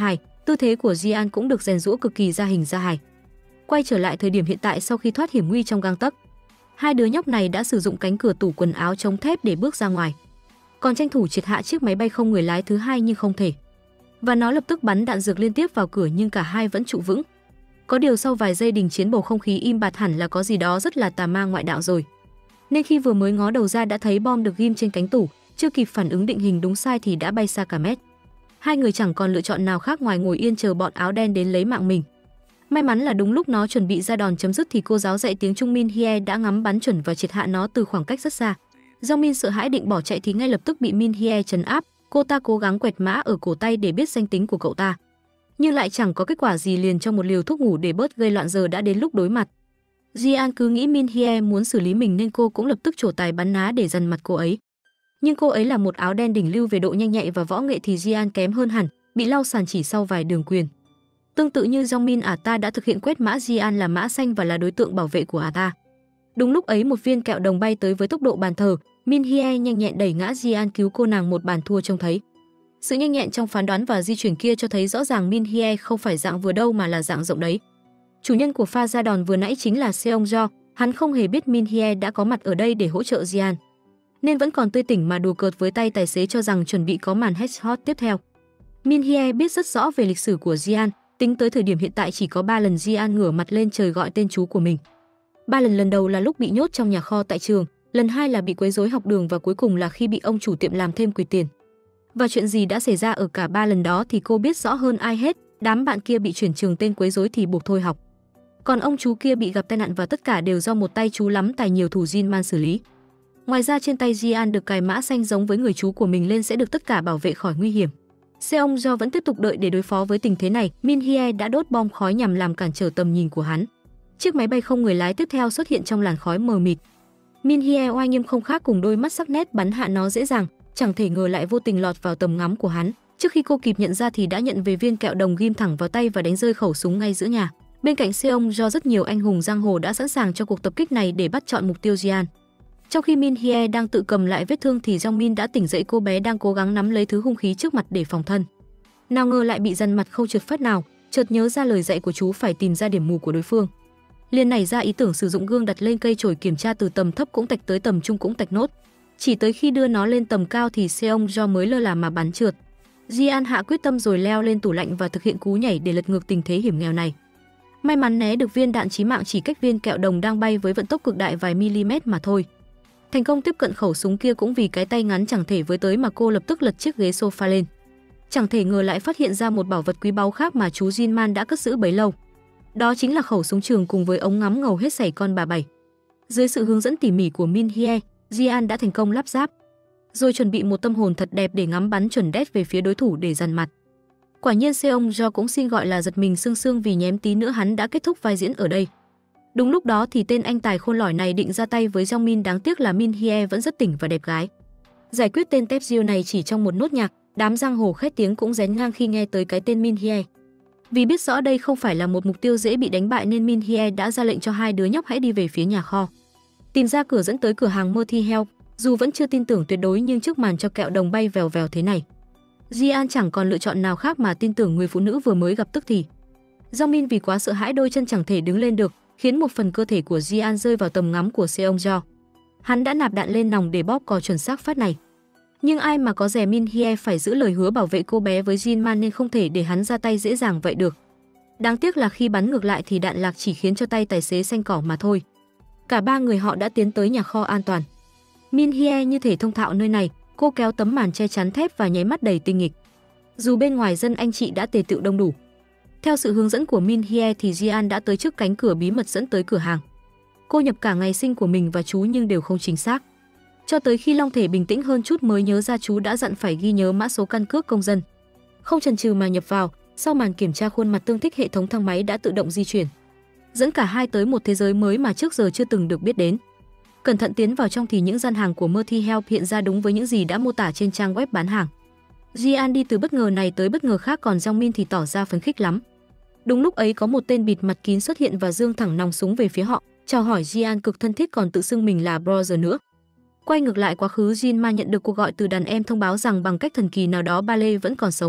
Tư thế của Jian cũng được rèn giũa cực kỳ ra hình ra hài. Quay trở lại thời điểm hiện tại sau khi thoát hiểm nguy trong gang tấc, hai đứa nhóc này đã sử dụng cánh cửa tủ quần áo chống thép để bước ra ngoài. Còn tranh thủ triệt hạ chiếc máy bay không người lái thứ hai nhưng không thể. Và nó lập tức bắn đạn dược liên tiếp vào cửa nhưng cả hai vẫn trụ vững. Có điều sau vài giây đình chiến bầu không khí im bặt hẳn là có gì đó rất là tà ma ngoại đạo rồi. Nên khi vừa mới ngó đầu ra đã thấy bom được ghim trên cánh tủ, chưa kịp phản ứng định hình đúng sai thì đã bay xa cả mét. Hai người chẳng còn lựa chọn nào khác ngoài ngồi yên chờ bọn áo đen đến lấy mạng mình. May mắn là đúng lúc nó chuẩn bị ra đòn chấm dứt thì cô giáo dạy tiếng Trung Min Hye đã ngắm bắn chuẩn và triệt hạ nó từ khoảng cách rất xa. Jong Min sợ hãi định bỏ chạy thì ngay lập tức bị Min Hye trấn áp. Cô ta cố gắng quẹt mã ở cổ tay để biết danh tính của cậu ta, nhưng lại chẳng có kết quả gì, liền cho một liều thuốc ngủ để bớt gây loạn. Giờ đã đến lúc đối mặt. Jian cứ nghĩ Min Hye muốn xử lý mình nên cô cũng lập tức trổ tài bắn ná để dằn mặt cô ấy. Nhưng cô ấy là một áo đen đỉnh lưu về độ nhanh nhạy và võ nghệ thì Jian kém hơn hẳn, bị lau sàn chỉ sau vài đường quyền. Tương tự như Jong Min, ả ta đã thực hiện quét mã Jian là mã xanh và là đối tượng bảo vệ của ả ta. Đúng lúc ấy một viên kẹo đồng bay tới với tốc độ bàn thờ, Min Hye nhanh nhẹn đẩy ngã Jian cứu cô nàng một bàn thua trông thấy. Sự nhanh nhẹn trong phán đoán và di chuyển kia cho thấy rõ ràng Min Hye không phải dạng vừa đâu mà là dạng rộng đấy. Chủ nhân của pha ra đòn vừa nãy chính là Seong Jo, hắn không hề biết Min Hye đã có mặt ở đây để hỗ trợ Jian, nên vẫn còn tươi tỉnh mà đùa cợt với tay tài xế cho rằng chuẩn bị có màn headshot tiếp theo. Min Hye biết rất rõ về lịch sử của Jian, tính tới thời điểm hiện tại chỉ có ba lần Jian ngửa mặt lên trời gọi tên chú của mình. Ba lần, lần đầu là lúc bị nhốt trong nhà kho tại trường, lần hai là bị quấy rối học đường và cuối cùng là khi bị ông chủ tiệm làm thêm quỳ tiền. Và chuyện gì đã xảy ra ở cả ba lần đó thì cô biết rõ hơn ai hết. Đám bạn kia bị chuyển trường tên quấy rối thì buộc thôi học, còn ông chú kia bị gặp tai nạn và tất cả đều do một tay chú lắm tài nhiều thủ Jin Man xử lý. Ngoài ra trên tay Jian được cài mã xanh giống với người chú của mình lên sẽ được tất cả bảo vệ khỏi nguy hiểm. Seong Jo vẫn tiếp tục đợi để đối phó với tình thế này. Min Hye đã đốt bom khói nhằm làm cản trở tầm nhìn của hắn. Chiếc máy bay không người lái tiếp theo xuất hiện trong làn khói mờ mịt. Min Hye oai nghiêm không khác cùng đôi mắt sắc nét bắn hạ nó dễ dàng, chẳng thể ngờ lại vô tình lọt vào tầm ngắm của hắn. Trước khi cô kịp nhận ra thì đã nhận về viên kẹo đồng ghim thẳng vào tay và đánh rơi khẩu súng ngay giữa nhà. Bên cạnh Seong Jo rất nhiều anh hùng giang hồ đã sẵn sàng cho cuộc tập kích này để bắt chọn mục tiêu Jian. Trong khi Min Hye đang tự cầm lại vết thương thì Jong Min đã tỉnh dậy, cô bé đang cố gắng nắm lấy thứ hung khí trước mặt để phòng thân. Nào ngờ lại bị dằn mặt không trượt phát nào, chợt nhớ ra lời dạy của chú phải tìm ra điểm mù của đối phương. Liền nảy ra ý tưởng sử dụng gương đặt lên cây chổi kiểm tra từ tầm thấp cũng tạch tới tầm trung cũng tạch nốt. Chỉ tới khi đưa nó lên tầm cao thì Seong Jo mới lơ là mà bắn trượt. Jian hạ quyết tâm rồi leo lên tủ lạnh và thực hiện cú nhảy để lật ngược tình thế hiểm nghèo này. May mắn né được viên đạn chí mạng chỉ cách viên kẹo đồng đang bay với vận tốc cực đại vài mm mà thôi. Thành công tiếp cận khẩu súng kia cũng vì cái tay ngắn chẳng thể với tới mà cô lập tức lật chiếc ghế sofa lên. Chẳng thể ngờ lại phát hiện ra một bảo vật quý báu khác mà chú Jin Man đã cất giữ bấy lâu. Đó chính là khẩu súng trường cùng với ống ngắm ngầu hết sảy con bà bảy. Dưới sự hướng dẫn tỉ mỉ của Min Hye, Jian đã thành công lắp ráp, rồi chuẩn bị một tâm hồn thật đẹp để ngắm bắn chuẩn đét về phía đối thủ để dằn mặt. Quả nhiên Seong Jo cũng xin gọi là giật mình sương sương vì nhém tí nữa hắn đã kết thúc vai diễn ở đây. Đúng lúc đó thì tên anh tài khôn lỏi này định ra tay với Jong Min, đáng tiếc là Min Hye vẫn rất tỉnh và đẹp gái. Giải quyết tên tép diêu này chỉ trong một nốt nhạc, đám giang hồ khét tiếng cũng rén ngang khi nghe tới cái tên Min Hye. Vì biết rõ đây không phải là một mục tiêu dễ bị đánh bại nên Min Hye đã ra lệnh cho hai đứa nhóc hãy đi về phía nhà kho, tìm ra cửa dẫn tới cửa hàng Merty Help. Dù vẫn chưa tin tưởng tuyệt đối nhưng trước màn cho kẹo đồng bay vèo vèo thế này, Jian chẳng còn lựa chọn nào khác mà tin tưởng người phụ nữ vừa mới gặp tức thì. Jong Min vì quá sợ hãi đôi chân chẳng thể đứng lên được, khiến một phần cơ thể của Jian rơi vào tầm ngắm của Seong Jo. Hắn đã nạp đạn lên nòng để bóp cò chuẩn xác phát này. Nhưng ai mà có dè Min Hye phải giữ lời hứa bảo vệ cô bé với Jin Man nên không thể để hắn ra tay dễ dàng vậy được. Đáng tiếc là khi bắn ngược lại thì đạn lạc chỉ khiến cho tay tài xế xanh cỏ mà thôi. Cả ba người họ đã tiến tới nhà kho an toàn. Min Hye như thể thông thạo nơi này, cô kéo tấm màn che chắn thép và nháy mắt đầy tinh nghịch. Dù bên ngoài dân anh chị đã tề tựu đông đủ, theo sự hướng dẫn của Min Hye thì Jian đã tới trước cánh cửa bí mật dẫn tới cửa hàng. Cô nhập cả ngày sinh của mình và chú nhưng đều không chính xác. Cho tới khi Long Thể bình tĩnh hơn chút mới nhớ ra chú đã dặn phải ghi nhớ mã số căn cước công dân. Không chần chừ mà nhập vào, sau màn kiểm tra khuôn mặt tương thích hệ thống thang máy đã tự động di chuyển, dẫn cả hai tới một thế giới mới mà trước giờ chưa từng được biết đến. Cẩn thận tiến vào trong thì những gian hàng của Merty Help hiện ra đúng với những gì đã mô tả trên trang web bán hàng. Jian đi từ bất ngờ này tới bất ngờ khác, còn Jong Min thì tỏ ra phấn khích lắm. Đúng lúc ấy có một tên bịt mặt kín xuất hiện và giương thẳng nòng súng về phía họ, chào hỏi Jian cực thân thiết còn tự xưng mình là brother nữa. Quay ngược lại quá khứ, Jin Man nhận được cuộc gọi từ đàn em thông báo rằng bằng cách thần kỳ nào đó Ba Lê vẫn còn sống.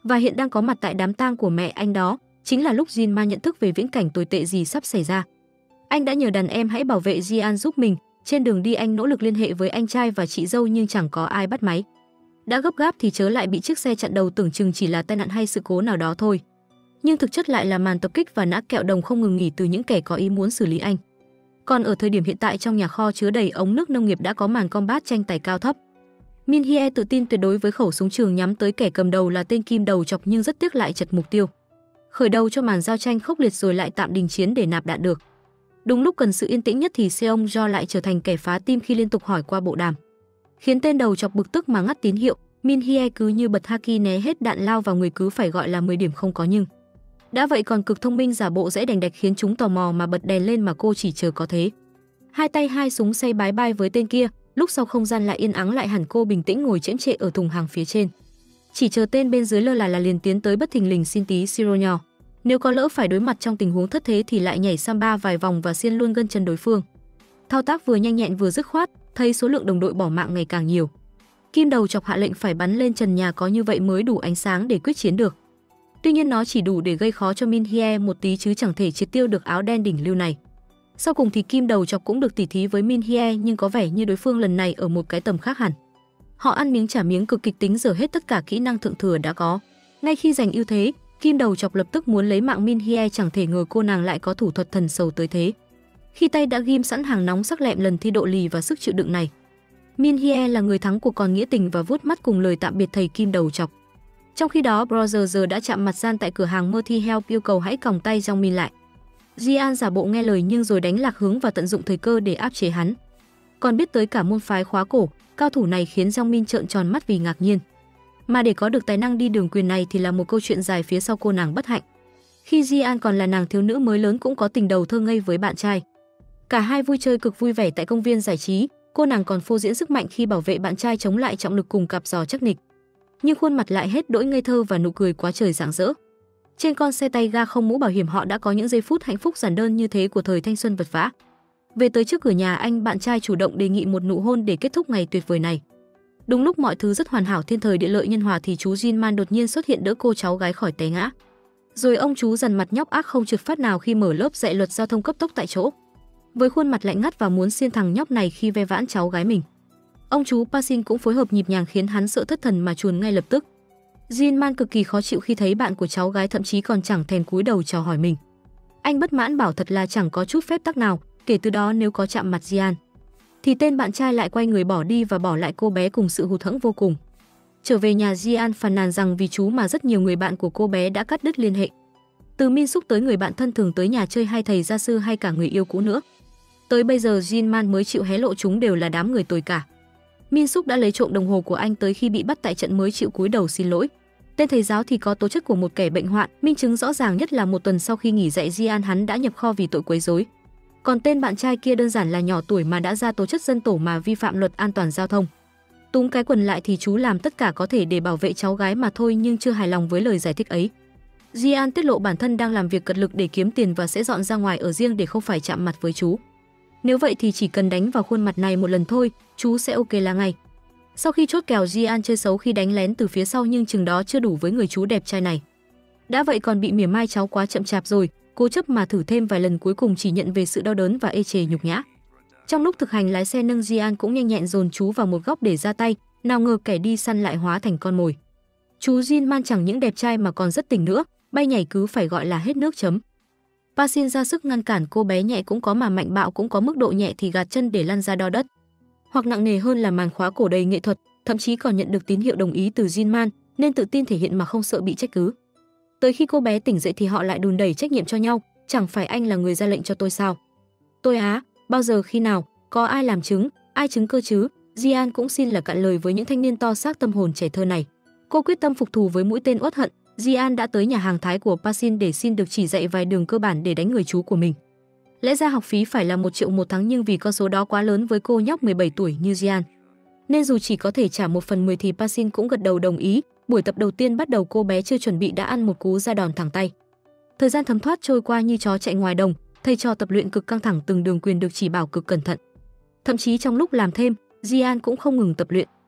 và hiện đang có mặt tại đám tang của mẹ anh đó. Chính là lúc Jinman nhận thức về viễn cảnh tồi tệ gì sắp xảy ra. Anh đã nhờ đàn em hãy bảo vệ Jian giúp mình. Trên đường đi anh nỗ lực liên hệ với anh trai và chị dâu nhưng chẳng có ai bắt máy. Đã gấp gáp thì chớ lại bị chiếc xe chặn đầu, tưởng chừng chỉ là tai nạn hay sự cố nào đó thôi. Nhưng thực chất lại là màn tập kích và nã kẹo đồng không ngừng nghỉ từ những kẻ có ý muốn xử lý anh. Còn ở thời điểm hiện tại, trong nhà kho chứa đầy ống nước nông nghiệp đã có màn combat tranh tài cao thấp. Min Hye tự tin tuyệt đối với khẩu súng trường nhắm tới kẻ cầm đầu là tên Kim đầu chọc, nhưng rất tiếc lại chật mục tiêu. Khởi đầu cho màn giao tranh khốc liệt rồi lại tạm đình chiến để nạp đạn được. Đúng lúc cần sự yên tĩnh nhất thì Seong Jo lại trở thành kẻ phá tim khi liên tục hỏi qua bộ đàm, khiến tên đầu chọc bực tức mà ngắt tín hiệu. Min Hye cứ như bật haki né hết đạn lao vào người, cứ phải gọi là mười điểm không có nhưng. Đã vậy còn cực thông minh, giả bộ dễ đành đạch khiến chúng tò mò mà bật đèn lên mà cô chỉ chờ có thế. Hai tay hai súng say bái bai với tên kia, lúc sau không gian lại yên ắng lại hẳn, cô bình tĩnh ngồi chễm chệ ở thùng hàng phía trên. Chỉ chờ tên bên dưới lơ là là liền tiến tới bất thình lình xin tí siro nhỏ. Nếu có lỡ phải đối mặt trong tình huống thất thế thì lại nhảy samba vài vòng và xiên luôn gân chân đối phương. Thao tác vừa nhanh nhẹn vừa dứt khoát, thấy số lượng đồng đội bỏ mạng ngày càng nhiều. Kim đầu chọc hạ lệnh phải bắn lên trần nhà, có như vậy mới đủ ánh sáng để quyết chiến được. Tuy nhiên nó chỉ đủ để gây khó cho Min Hye một tí chứ chẳng thể triệt tiêu được áo đen đỉnh lưu này. Sau cùng thì Kim đầu chọc cũng được tỉ thí với Min Hye, nhưng có vẻ như đối phương lần này ở một cái tầm khác hẳn. Họ ăn miếng trả miếng cực kịch tính, dở hết tất cả kỹ năng thượng thừa đã có. Ngay khi giành ưu thế, Kim đầu chọc lập tức muốn lấy mạng Min Hye, chẳng thể ngờ cô nàng lại có thủ thuật thần sầu tới thế. Khi tay đã ghim sẵn hàng nóng sắc lẹm lần thi độ lì và sức chịu đựng này, Min Hye là người thắng cuộc còn nghĩa tình và vuốt mắt cùng lời tạm biệt thầy Kim đầu chọc. Trong khi đó, Brother giờ đã chạm mặt Gian tại cửa hàng Merty Help, yêu cầu hãy còng tay Jong Min lại. Jian giả bộ nghe lời nhưng rồi đánh lạc hướng và tận dụng thời cơ để áp chế hắn. Còn biết tới cả môn phái khóa cổ, cao thủ này khiến Jong Min trợn tròn mắt vì ngạc nhiên. Mà để có được tài năng đi đường quyền này thì là một câu chuyện dài phía sau cô nàng bất hạnh. Khi Jian còn là nàng thiếu nữ mới lớn cũng có tình đầu thơ ngây với bạn trai. Cả hai vui chơi cực vui vẻ tại công viên giải trí, cô nàng còn phô diễn sức mạnh khi bảo vệ bạn trai chống lại trọng lực cùng cặp giò chắc nịch. Nhưng khuôn mặt lại hết đỗi ngây thơ và nụ cười quá trời rạng rỡ. Trên con xe tay ga không mũ bảo hiểm, họ đã có những giây phút hạnh phúc giản đơn như thế của thời thanh xuân vật vã. Về tới trước cửa nhà, anh bạn trai chủ động đề nghị một nụ hôn để kết thúc ngày tuyệt vời này. Đúng lúc mọi thứ rất hoàn hảo, thiên thời địa lợi nhân hòa thì chú Jinman đột nhiên xuất hiện đỡ cô cháu gái khỏi té ngã. Rồi ông chú dằn mặt nhóc ác không trượt phát nào khi mở lớp dạy luật giao thông cấp tốc tại chỗ. Với khuôn mặt lạnh ngắt và muốn xiên thằng nhóc này khi ve vãn cháu gái mình. Ông chú Pasin cũng phối hợp nhịp nhàng khiến hắn sợ thất thần mà chuồn ngay lập tức. Jinman cực kỳ khó chịu khi thấy bạn của cháu gái thậm chí còn chẳng thèm cúi đầu chào hỏi mình. Anh bất mãn bảo thật là chẳng có chút phép tắc nào, kể từ đó nếu có chạm mặt Jian thì tên bạn trai lại quay người bỏ đi và bỏ lại cô bé cùng sự hụt hẫng vô cùng. Trở về nhà, Jian phàn nàn rằng vì chú mà rất nhiều người bạn của cô bé đã cắt đứt liên hệ. Từ Min Suk tới người bạn thân thường tới nhà chơi hay thầy gia sư hay cả người yêu cũ nữa. Tới bây giờ Jinman mới chịu hé lộ chúng đều là đám người tồi cả. Min Suk đã lấy trộm đồng hồ của anh tới khi bị bắt tại trận mới chịu cúi đầu xin lỗi. Tên thầy giáo thì có tố chất của một kẻ bệnh hoạn, minh chứng rõ ràng nhất là một tuần sau khi nghỉ dạy Jian hắn đã nhập kho vì tội quấy rối. Còn tên bạn trai kia đơn giản là nhỏ tuổi mà đã ra tố chất dân tổ mà vi phạm luật an toàn giao thông. Túm cái quần lại thì chú làm tất cả có thể để bảo vệ cháu gái mà thôi, nhưng chưa hài lòng với lời giải thích ấy. Jian tiết lộ bản thân đang làm việc cật lực để kiếm tiền và sẽ dọn ra ngoài ở riêng để không phải chạm mặt với chú. Nếu vậy thì chỉ cần đánh vào khuôn mặt này một lần thôi, chú sẽ ok là ngay. Sau khi chốt kèo, Jian chơi xấu khi đánh lén từ phía sau nhưng chừng đó chưa đủ với người chú đẹp trai này. Đã vậy còn bị mỉa mai cháu quá chậm chạp rồi, cố chấp mà thử thêm vài lần cuối cùng chỉ nhận về sự đau đớn và ê chề nhục nhã. Trong lúc thực hành lái xe nâng, Jian cũng nhanh nhẹn dồn chú vào một góc để ra tay, nào ngờ kẻ đi săn lại hóa thành con mồi. Chú Jinman chẳng những đẹp trai mà còn rất tỉnh nữa, bay nhảy cứ phải gọi là hết nước chấm. Pasin ra sức ngăn cản cô bé, nhẹ cũng có mà mạnh bạo cũng có, mức độ nhẹ thì gạt chân để lăn ra đo đất, hoặc nặng nề hơn là màn khóa cổ đầy nghệ thuật, thậm chí còn nhận được tín hiệu đồng ý từ Jinman nên tự tin thể hiện mà không sợ bị trách cứ. Tới khi cô bé tỉnh dậy thì họ lại đùn đẩy trách nhiệm cho nhau, chẳng phải anh là người ra lệnh cho tôi sao? Tôi á, bao giờ khi nào, có ai làm chứng, ai chứng cơ chứ? Jian cũng xin là cạn lời với những thanh niên to xác tâm hồn trẻ thơ này. Cô quyết tâm phục thù với mũi tên uất hận. Jian đã tới nhà hàng Thái của Pasin để xin được chỉ dạy vài đường cơ bản để đánh người chú của mình. Lẽ ra học phí phải là một triệu một tháng, nhưng vì con số đó quá lớn với cô nhóc mười bảy tuổi như Jian, nên dù chỉ có thể trả một phần mười thì Pasin cũng gật đầu đồng ý. Buổi tập đầu tiên bắt đầu, cô bé chưa chuẩn bị đã ăn một cú ra đòn thẳng tay. Thời gian thấm thoát trôi qua như chó chạy ngoài đồng, thầy trò tập luyện cực căng thẳng, từng đường quyền được chỉ bảo cực cẩn thận. Thậm chí trong lúc làm thêm, Jian cũng không ngừng tập luyện.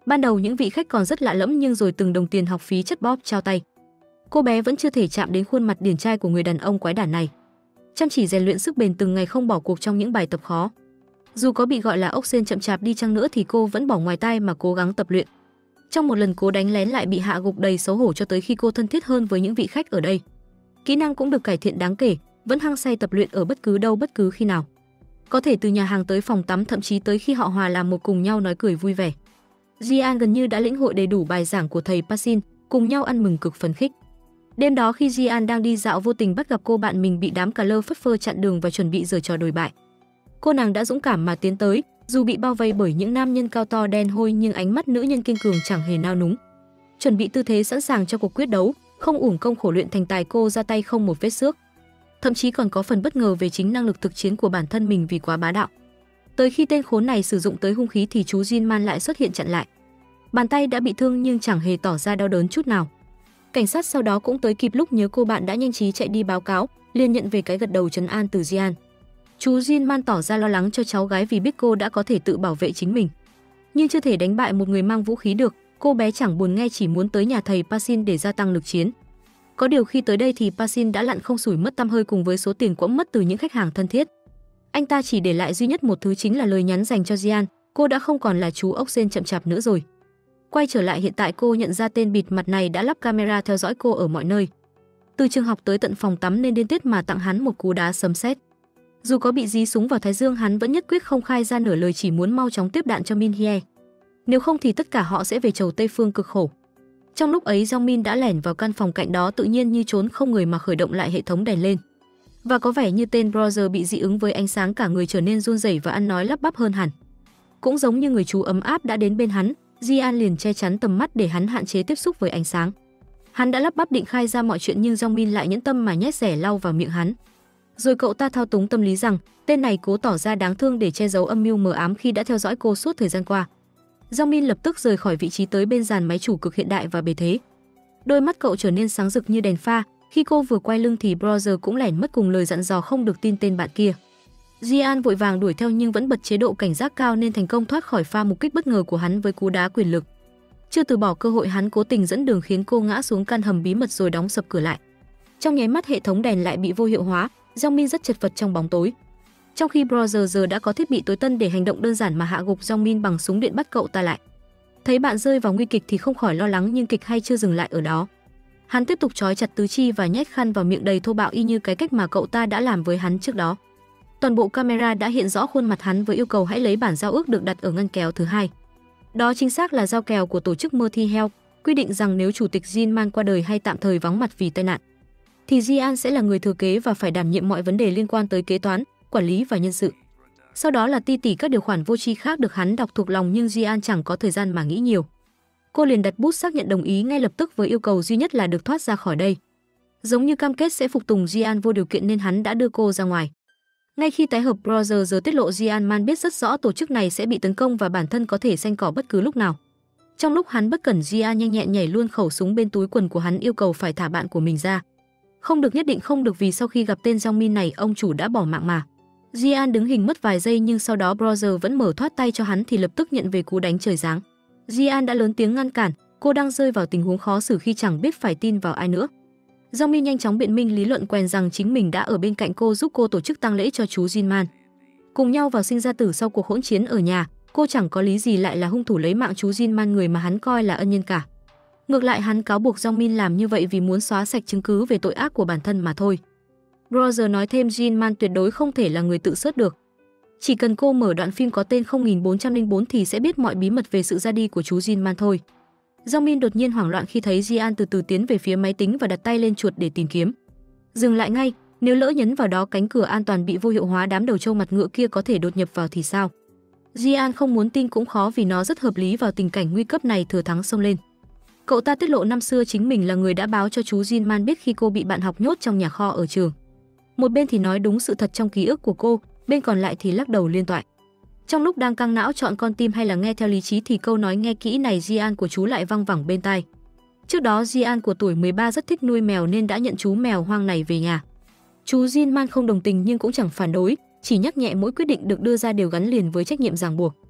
Ban đầu những vị khách còn rất lạ lẫm nhưng rồi từng đồng tiền học phí chất bóp trao tay. Cô bé vẫn chưa thể chạm đến khuôn mặt điển trai của người đàn ông quái đản này. Chăm chỉ rèn luyện sức bền từng ngày không bỏ cuộc trong những bài tập khó. Dù có bị gọi là ốc sên chậm chạp đi chăng nữa thì cô vẫn bỏ ngoài tai mà cố gắng tập luyện. Trong một lần cố đánh lén lại bị hạ gục đầy xấu hổ cho tới khi cô thân thiết hơn với những vị khách ở đây. Kỹ năng cũng được cải thiện đáng kể, vẫn hăng say tập luyện ở bất cứ đâu bất cứ khi nào. Có thể từ nhà hàng tới phòng tắm, thậm chí tới khi họ hòa làm một cùng nhau nói cười vui vẻ. Jian gần như đã lĩnh hội đầy đủ bài giảng của thầy Pasin, cùng nhau ăn mừng cực phấn khích. Đêm đó khi Jian đang đi dạo vô tình bắt gặp cô bạn mình bị đám cà lơ phất phơ chặn đường và chuẩn bị giở trò đồi bại. Cô nàng đã dũng cảm mà tiến tới, dù bị bao vây bởi những nam nhân cao to đen hôi nhưng ánh mắt nữ nhân kiên cường chẳng hề nao núng. Chuẩn bị tư thế sẵn sàng cho cuộc quyết đấu, không uổng công khổ luyện thành tài, cô ra tay không một vết xước. Thậm chí còn có phần bất ngờ về chính năng lực thực chiến của bản thân mình vì quá bá đạo. Tới khi tên khốn này sử dụng tới hung khí thì chú Jin Man lại xuất hiện chặn lại. Bàn tay đã bị thương nhưng chẳng hề tỏ ra đau đớn chút nào. Cảnh sát sau đó cũng tới kịp lúc nhớ cô bạn đã nhanh trí chạy đi báo cáo, liền nhận về cái gật đầu trấn an từ Jian. Chú Jin Man tỏ ra lo lắng cho cháu gái vì biết cô đã có thể tự bảo vệ chính mình. Nhưng chưa thể đánh bại một người mang vũ khí được, cô bé chẳng buồn nghe, chỉ muốn tới nhà thầy Pasin để gia tăng lực chiến. Có điều khi tới đây thì Pasin đã lặn không sủi mất tăm hơi cùng với số tiền quẫm mất từ những khách hàng thân thiết. Anh ta chỉ để lại duy nhất một thứ, chính là lời nhắn dành cho Jian, cô đã không còn là chú ốc sên chậm chạp nữa rồi. Quay trở lại hiện tại, cô nhận ra tên bịt mặt này đã lắp camera theo dõi cô ở mọi nơi. Từ trường học tới tận phòng tắm nên điên tiết mà tặng hắn một cú đá sấm sét. Dù có bị dí súng vào thái dương, hắn vẫn nhất quyết không khai ra nửa lời, chỉ muốn mau chóng tiếp đạn cho Min Hye. Nếu không thì tất cả họ sẽ về chầu Tây Phương cực khổ. Trong lúc ấy, Jong Min đã lẻn vào căn phòng cạnh đó, tự nhiên như trốn không người mà khởi động lại hệ thống đèn lên. Và có vẻ như tên Brother bị dị ứng với ánh sáng, cả người trở nên run rẩy và ăn nói lắp bắp hơn hẳn. Cũng giống như người chú ấm áp đã đến bên hắn, Jian liền che chắn tầm mắt để hắn hạn chế tiếp xúc với ánh sáng. Hắn đã lắp bắp định khai ra mọi chuyện nhưng Jong Min lại nhẫn tâm mà nhét rẻ lau vào miệng hắn. Rồi cậu ta thao túng tâm lý rằng tên này cố tỏ ra đáng thương để che giấu âm mưu mờ ám khi đã theo dõi cô suốt thời gian qua. Jong Min lập tức rời khỏi vị trí tới bên dàn máy chủ cực hiện đại và bề thế. Đôi mắt cậu trở nên sáng rực như đèn pha, khi cô vừa quay lưng thì Brother cũng lẻn mất cùng lời dặn dò không được tin tên bạn kia. Jian vội vàng đuổi theo nhưng vẫn bật chế độ cảnh giác cao nên thành công thoát khỏi pha mục kích bất ngờ của hắn với cú đá quyền lực. Chưa từ bỏ cơ hội, hắn cố tình dẫn đường khiến cô ngã xuống căn hầm bí mật rồi đóng sập cửa lại. Trong nháy mắt hệ thống đèn lại bị vô hiệu hóa, Jong Min rất chật vật trong bóng tối. Trong khi Brother giờ đã có thiết bị tối tân để hành động đơn giản mà hạ gục Jong Min bằng súng điện bắt cậu ta lại. Thấy bạn rơi vào nguy kịch thì không khỏi lo lắng, nhưng kịch hay chưa dừng lại ở đó. Hắn tiếp tục trói chặt tứ chi và nhét khăn vào miệng đầy thô bạo y như cái cách mà cậu ta đã làm với hắn trước đó. Toàn bộ camera đã hiện rõ khuôn mặt hắn với yêu cầu hãy lấy bản giao ước được đặt ở ngăn kéo thứ hai. Đó chính xác là giao kèo của tổ chức Mercy Health, quy định rằng nếu chủ tịch Jin Man qua đời hay tạm thời vắng mặt vì tai nạn, thì Jian sẽ là người thừa kế và phải đảm nhiệm mọi vấn đề liên quan tới kế toán, quản lý và nhân sự. Sau đó là ti tỉ các điều khoản vô tri khác được hắn đọc thuộc lòng, nhưng Jian chẳng có thời gian mà nghĩ nhiều. Cô liền đặt bút xác nhận đồng ý ngay lập tức với yêu cầu duy nhất là được thoát ra khỏi đây. Giống như cam kết sẽ phục tùng Jian vô điều kiện nên hắn đã đưa cô ra ngoài. Ngay khi tái hợp, Brother giờ tiết lộ Jian Man biết rất rõ tổ chức này sẽ bị tấn công và bản thân có thể xanh cỏ bất cứ lúc nào. Trong lúc hắn bất cẩn, Jian nhanh nhẹn nhảy luôn khẩu súng bên túi quần của hắn, yêu cầu phải thả bạn của mình ra. Không được, nhất định không được, vì sau khi gặp tên Jong Min này, ông chủ đã bỏ mạng mà. Jian đứng hình mất vài giây nhưng sau đó Brother vẫn mở thoát tay cho hắn thì lập tức nhận về cú đánh trời giáng. Jian đã lớn tiếng ngăn cản, cô đang rơi vào tình huống khó xử khi chẳng biết phải tin vào ai nữa. Jong Min nhanh chóng biện minh lý luận quèn rằng chính mình đã ở bên cạnh cô, giúp cô tổ chức tang lễ cho chú Jin Man. Cùng nhau vào sinh ra tử sau cuộc hỗn chiến ở nhà, cô chẳng có lý gì lại là hung thủ lấy mạng chú Jin Man, người mà hắn coi là ân nhân cả. Ngược lại, hắn cáo buộc Jong Min làm như vậy vì muốn xóa sạch chứng cứ về tội ác của bản thân mà thôi. Brother nói thêm Jin Man tuyệt đối không thể là người tự sớt được. Chỉ cần cô mở đoạn phim có tên không nghìn bốn trăm lẻ bốn thì sẽ biết mọi bí mật về sự ra đi của chú Jin Man thôi. Jong Min đột nhiên hoảng loạn khi thấy Jian từ từ tiến về phía máy tính và đặt tay lên chuột để tìm kiếm. Dừng lại ngay, nếu lỡ nhấn vào đó cánh cửa an toàn bị vô hiệu hóa, đám đầu trâu mặt ngựa kia có thể đột nhập vào thì sao? Jian không muốn tin cũng khó vì nó rất hợp lý vào tình cảnh nguy cấp này, thừa thắng xông lên. Cậu ta tiết lộ năm xưa chính mình là người đã báo cho chú Jin Man biết khi cô bị bạn học nhốt trong nhà kho ở trường. Một bên thì nói đúng sự thật trong ký ức của cô, bên còn lại thì lắc đầu liên toại. Trong lúc đang căng não chọn con tim hay là nghe theo lý trí thì câu nói nghe kỹ này Jian của chú lại văng vẳng bên tai. Trước đó Jian của tuổi mười ba rất thích nuôi mèo nên đã nhận chú mèo hoang này về nhà. Chú Jin Man không đồng tình nhưng cũng chẳng phản đối, chỉ nhắc nhẹ mỗi quyết định được đưa ra đều gắn liền với trách nhiệm ràng buộc.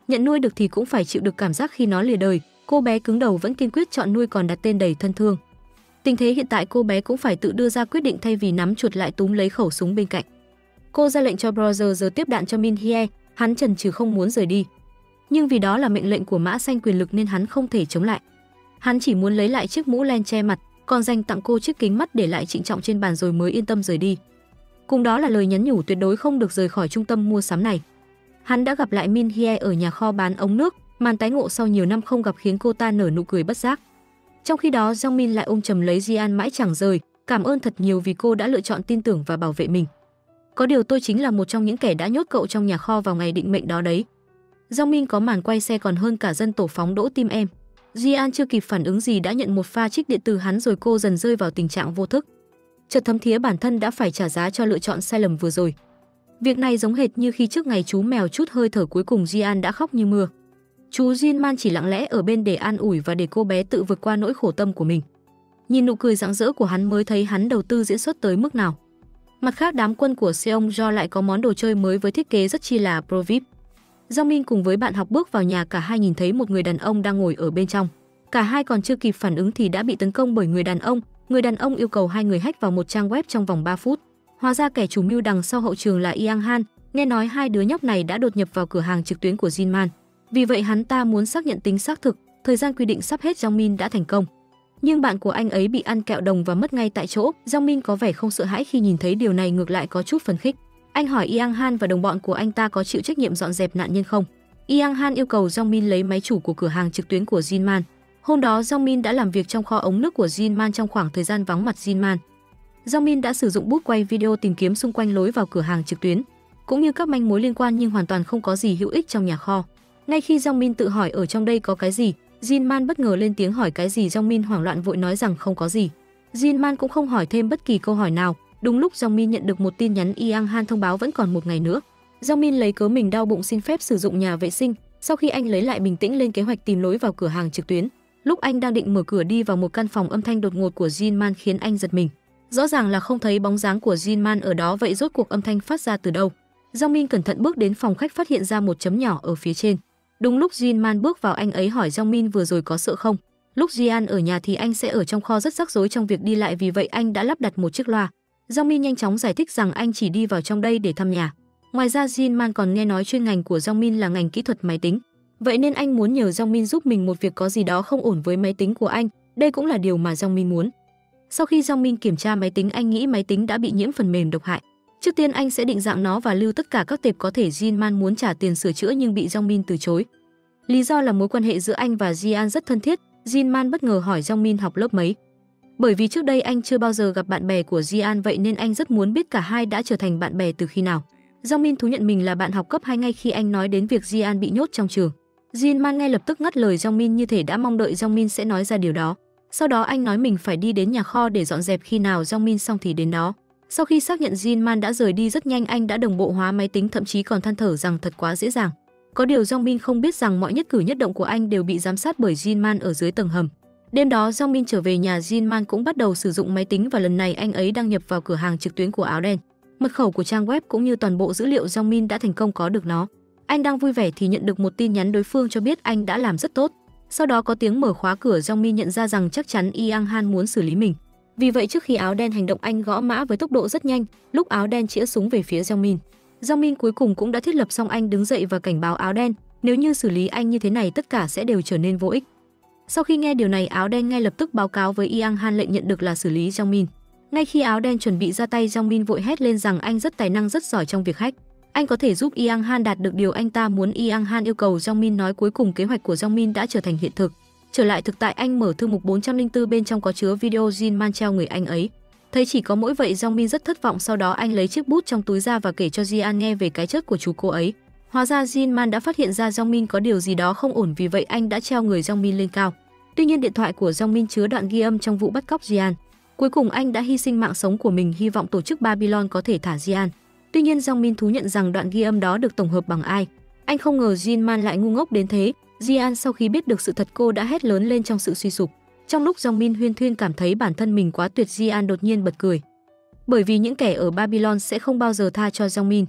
Nhận nuôi được thì cũng phải chịu được cảm giác khi nó lìa đời. Cô bé cứng đầu vẫn kiên quyết chọn nuôi còn đặt tên đầy thân thương. Tình thế hiện tại cô bé cũng phải tự đưa ra quyết định thay vì nắm chuột lại túm lấy khẩu súng bên cạnh. Cô ra lệnh cho Brother giờ tiếp đạn cho Min Hye, hắn chần chừ không muốn rời đi. Nhưng vì đó là mệnh lệnh của mã xanh quyền lực nên hắn không thể chống lại. Hắn chỉ muốn lấy lại chiếc mũ len che mặt, còn dành tặng cô chiếc kính mắt để lại trịnh trọng trên bàn rồi mới yên tâm rời đi. Cùng đó là lời nhắn nhủ tuyệt đối không được rời khỏi trung tâm mua sắm này. Hắn đã gặp lại Min Hye ở nhà kho bán ống nước, màn tái ngộ sau nhiều năm không gặp khiến cô ta nở nụ cười bất giác. Trong khi đó, Jong Min lại ôm chầm lấy Ji-an mãi chẳng rời, cảm ơn thật nhiều vì cô đã lựa chọn tin tưởng và bảo vệ mình. Có điều tôi chính là một trong những kẻ đã nhốt cậu trong nhà kho vào ngày định mệnh đó đấy. Jong Min có màn quay xe còn hơn cả dân tổ phóng đỗ tim em. Ji-an chưa kịp phản ứng gì đã nhận một pha trích điện từ hắn rồi cô dần rơi vào tình trạng vô thức. Chợt thấm thía bản thân đã phải trả giá cho lựa chọn sai lầm vừa rồi. Việc này giống hệt như khi trước ngày chú mèo chút hơi thở cuối cùng Ji-an đã khóc như mưa. Chú Jin-man chỉ lặng lẽ ở bên để an ủi và để cô bé tự vượt qua nỗi khổ tâm của mình. Nhìn nụ cười rạng rỡ của hắn mới thấy hắn đầu tư diễn xuất tới mức nào. Mặt khác, đám quân của Seongjo lại có món đồ chơi mới với thiết kế rất chi là pro vi ai pi. Jong Min cùng với bạn học bước vào nhà, cả hai nhìn thấy một người đàn ông đang ngồi ở bên trong. Cả hai còn chưa kịp phản ứng thì đã bị tấn công bởi người đàn ông. Người đàn ông yêu cầu hai người hack vào một trang web trong vòng ba phút. Hóa ra kẻ chủ mưu đằng sau hậu trường là Yang Han. Nghe nói hai đứa nhóc này đã đột nhập vào cửa hàng trực tuyến của Jinman. Vì vậy hắn ta muốn xác nhận tính xác thực, thời gian quy định sắp hết. Jong Min đã thành công. Nhưng bạn của anh ấy bị ăn kẹo đồng và mất ngay tại chỗ. Jong Min có vẻ không sợ hãi khi nhìn thấy điều này, ngược lại có chút phấn khích. Anh hỏi Yang Han và đồng bọn của anh ta có chịu trách nhiệm dọn dẹp nạn nhân không. Yang Han yêu cầu Jong Min lấy máy chủ của cửa hàng trực tuyến của Jinman. Hôm đó Jong Min đã làm việc trong kho ống nước của Jinman trong khoảng thời gian vắng mặt Jinman. Jong Min đã sử dụng bút quay video tìm kiếm xung quanh lối vào cửa hàng trực tuyến, cũng như các manh mối liên quan, nhưng hoàn toàn không có gì hữu ích trong nhà kho. Ngay khi Jong Min tự hỏi ở trong đây có cái gì, Jinman bất ngờ lên tiếng hỏi cái gì. Jong Min hoảng loạn vội nói rằng không có gì. Jinman cũng không hỏi thêm bất kỳ câu hỏi nào. Đúng lúc Jong Min nhận được một tin nhắn Yang Han thông báo vẫn còn một ngày nữa. Jong Min lấy cớ mình đau bụng xin phép sử dụng nhà vệ sinh. Sau khi anh lấy lại bình tĩnh lên kế hoạch tìm lối vào cửa hàng trực tuyến, lúc anh đang định mở cửa đi vào một căn phòng, âm thanh đột ngột của Jinman khiến anh giật mình. Rõ ràng là không thấy bóng dáng của Jinman ở đó, vậy rốt cuộc âm thanh phát ra từ đâu? Jong Min cẩn thận bước đến phòng khách, phát hiện ra một chấm nhỏ ở phía trên. Đúng lúc Jinman bước vào, anh ấy hỏi Jong Min vừa rồi có sợ không? Lúc Ji-an ở nhà thì anh sẽ ở trong kho rất rắc rối trong việc đi lại, vì vậy anh đã lắp đặt một chiếc loa. Jong Min nhanh chóng giải thích rằng anh chỉ đi vào trong đây để thăm nhà. Ngoài ra Jinman còn nghe nói chuyên ngành của Jong Min là ngành kỹ thuật máy tính. Vậy nên anh muốn nhờ Jong Min giúp mình một việc có gì đó không ổn với máy tính của anh. Đây cũng là điều mà Jong Min muốn. Sau khi Jong Min kiểm tra máy tính, anh nghĩ máy tính đã bị nhiễm phần mềm độc hại. Trước tiên anh sẽ định dạng nó và lưu tất cả các tệp có thể. Jinman muốn trả tiền sửa chữa nhưng bị Jong Min từ chối. Lý do là mối quan hệ giữa anh và Ji-an rất thân thiết. Jinman bất ngờ hỏi Jong Min học lớp mấy. Bởi vì trước đây anh chưa bao giờ gặp bạn bè của Ji-an, vậy nên anh rất muốn biết cả hai đã trở thành bạn bè từ khi nào. Jong Min thú nhận mình là bạn học cấp hai ngay khi anh nói đến việc Ji-an bị nhốt trong trường. Jinman ngay lập tức ngắt lời Jong Min, như thể đã mong đợi Jong Min sẽ nói ra điều đó. Sau đó anh nói mình phải đi đến nhà kho để dọn dẹp, khi nào Jong Min xong thì đến đó. Sau khi xác nhận Jinman đã rời đi rất nhanh, anh đã đồng bộ hóa máy tính, thậm chí còn than thở rằng thật quá dễ dàng. Có điều Jong Min không biết rằng mọi nhất cử nhất động của anh đều bị giám sát bởi Jinman ở dưới tầng hầm. Đêm đó Jong Min trở về nhà, Jinman cũng bắt đầu sử dụng máy tính và lần này anh ấy đăng nhập vào cửa hàng trực tuyến của áo đen. Mật khẩu của trang web cũng như toàn bộ dữ liệu Jong Min đã thành công có được nó. Anh đang vui vẻ thì nhận được một tin nhắn đối phương cho biết anh đã làm rất tốt. Sau đó có tiếng mở khóa cửa, Jong Min nhận ra rằng chắc chắn Yang Han muốn xử lý mình. Vì vậy trước khi áo đen hành động, anh gõ mã với tốc độ rất nhanh. Lúc áo đen chĩa súng về phía Jong Min, Jong Min cuối cùng cũng đã thiết lập xong. Anh đứng dậy và cảnh báo áo đen, nếu như xử lý anh như thế này tất cả sẽ đều trở nên vô ích. Sau khi nghe điều này, áo đen ngay lập tức báo cáo với Yang Han lệnh nhận được là xử lý Jong Min. Ngay khi áo đen chuẩn bị ra tay, Jong Min vội hét lên rằng anh rất tài năng, rất giỏi trong việc hack. Anh có thể giúp Yang Han đạt được điều anh ta muốn. Yang Han yêu cầu Jong Min nói cuối cùng kế hoạch của Jong Min đã trở thành hiện thực. Trở lại thực tại, anh mở thư mục bốn trăm lẻ bốn, bên trong có chứa video Jinman treo người anh ấy. Thấy chỉ có mỗi vậy, Jong Min rất thất vọng. Sau đó anh lấy chiếc bút trong túi ra và kể cho Ji-an nghe về cái chết của chú cô ấy. Hóa ra Jinman đã phát hiện ra Jong Min có điều gì đó không ổn, vì vậy anh đã treo người Jong Min lên cao. Tuy nhiên điện thoại của Jong Min chứa đoạn ghi âm trong vụ bắt cóc Ji-an. Cuối cùng anh đã hy sinh mạng sống của mình, hy vọng tổ chức Babylon có thể thả Ji-an. Tuy nhiên Jong Min thú nhận rằng đoạn ghi âm đó được tổng hợp bằng ai. Anh không ngờ Jinman lại ngu ngốc đến thế. Ji-an sau khi biết được sự thật, cô đã hét lớn lên trong sự suy sụp. Trong lúc Jong Min huyên thuyên cảm thấy bản thân mình quá tuyệt, Ji-an đột nhiên bật cười. Bởi vì những kẻ ở Babylon sẽ không bao giờ tha cho Jong Min.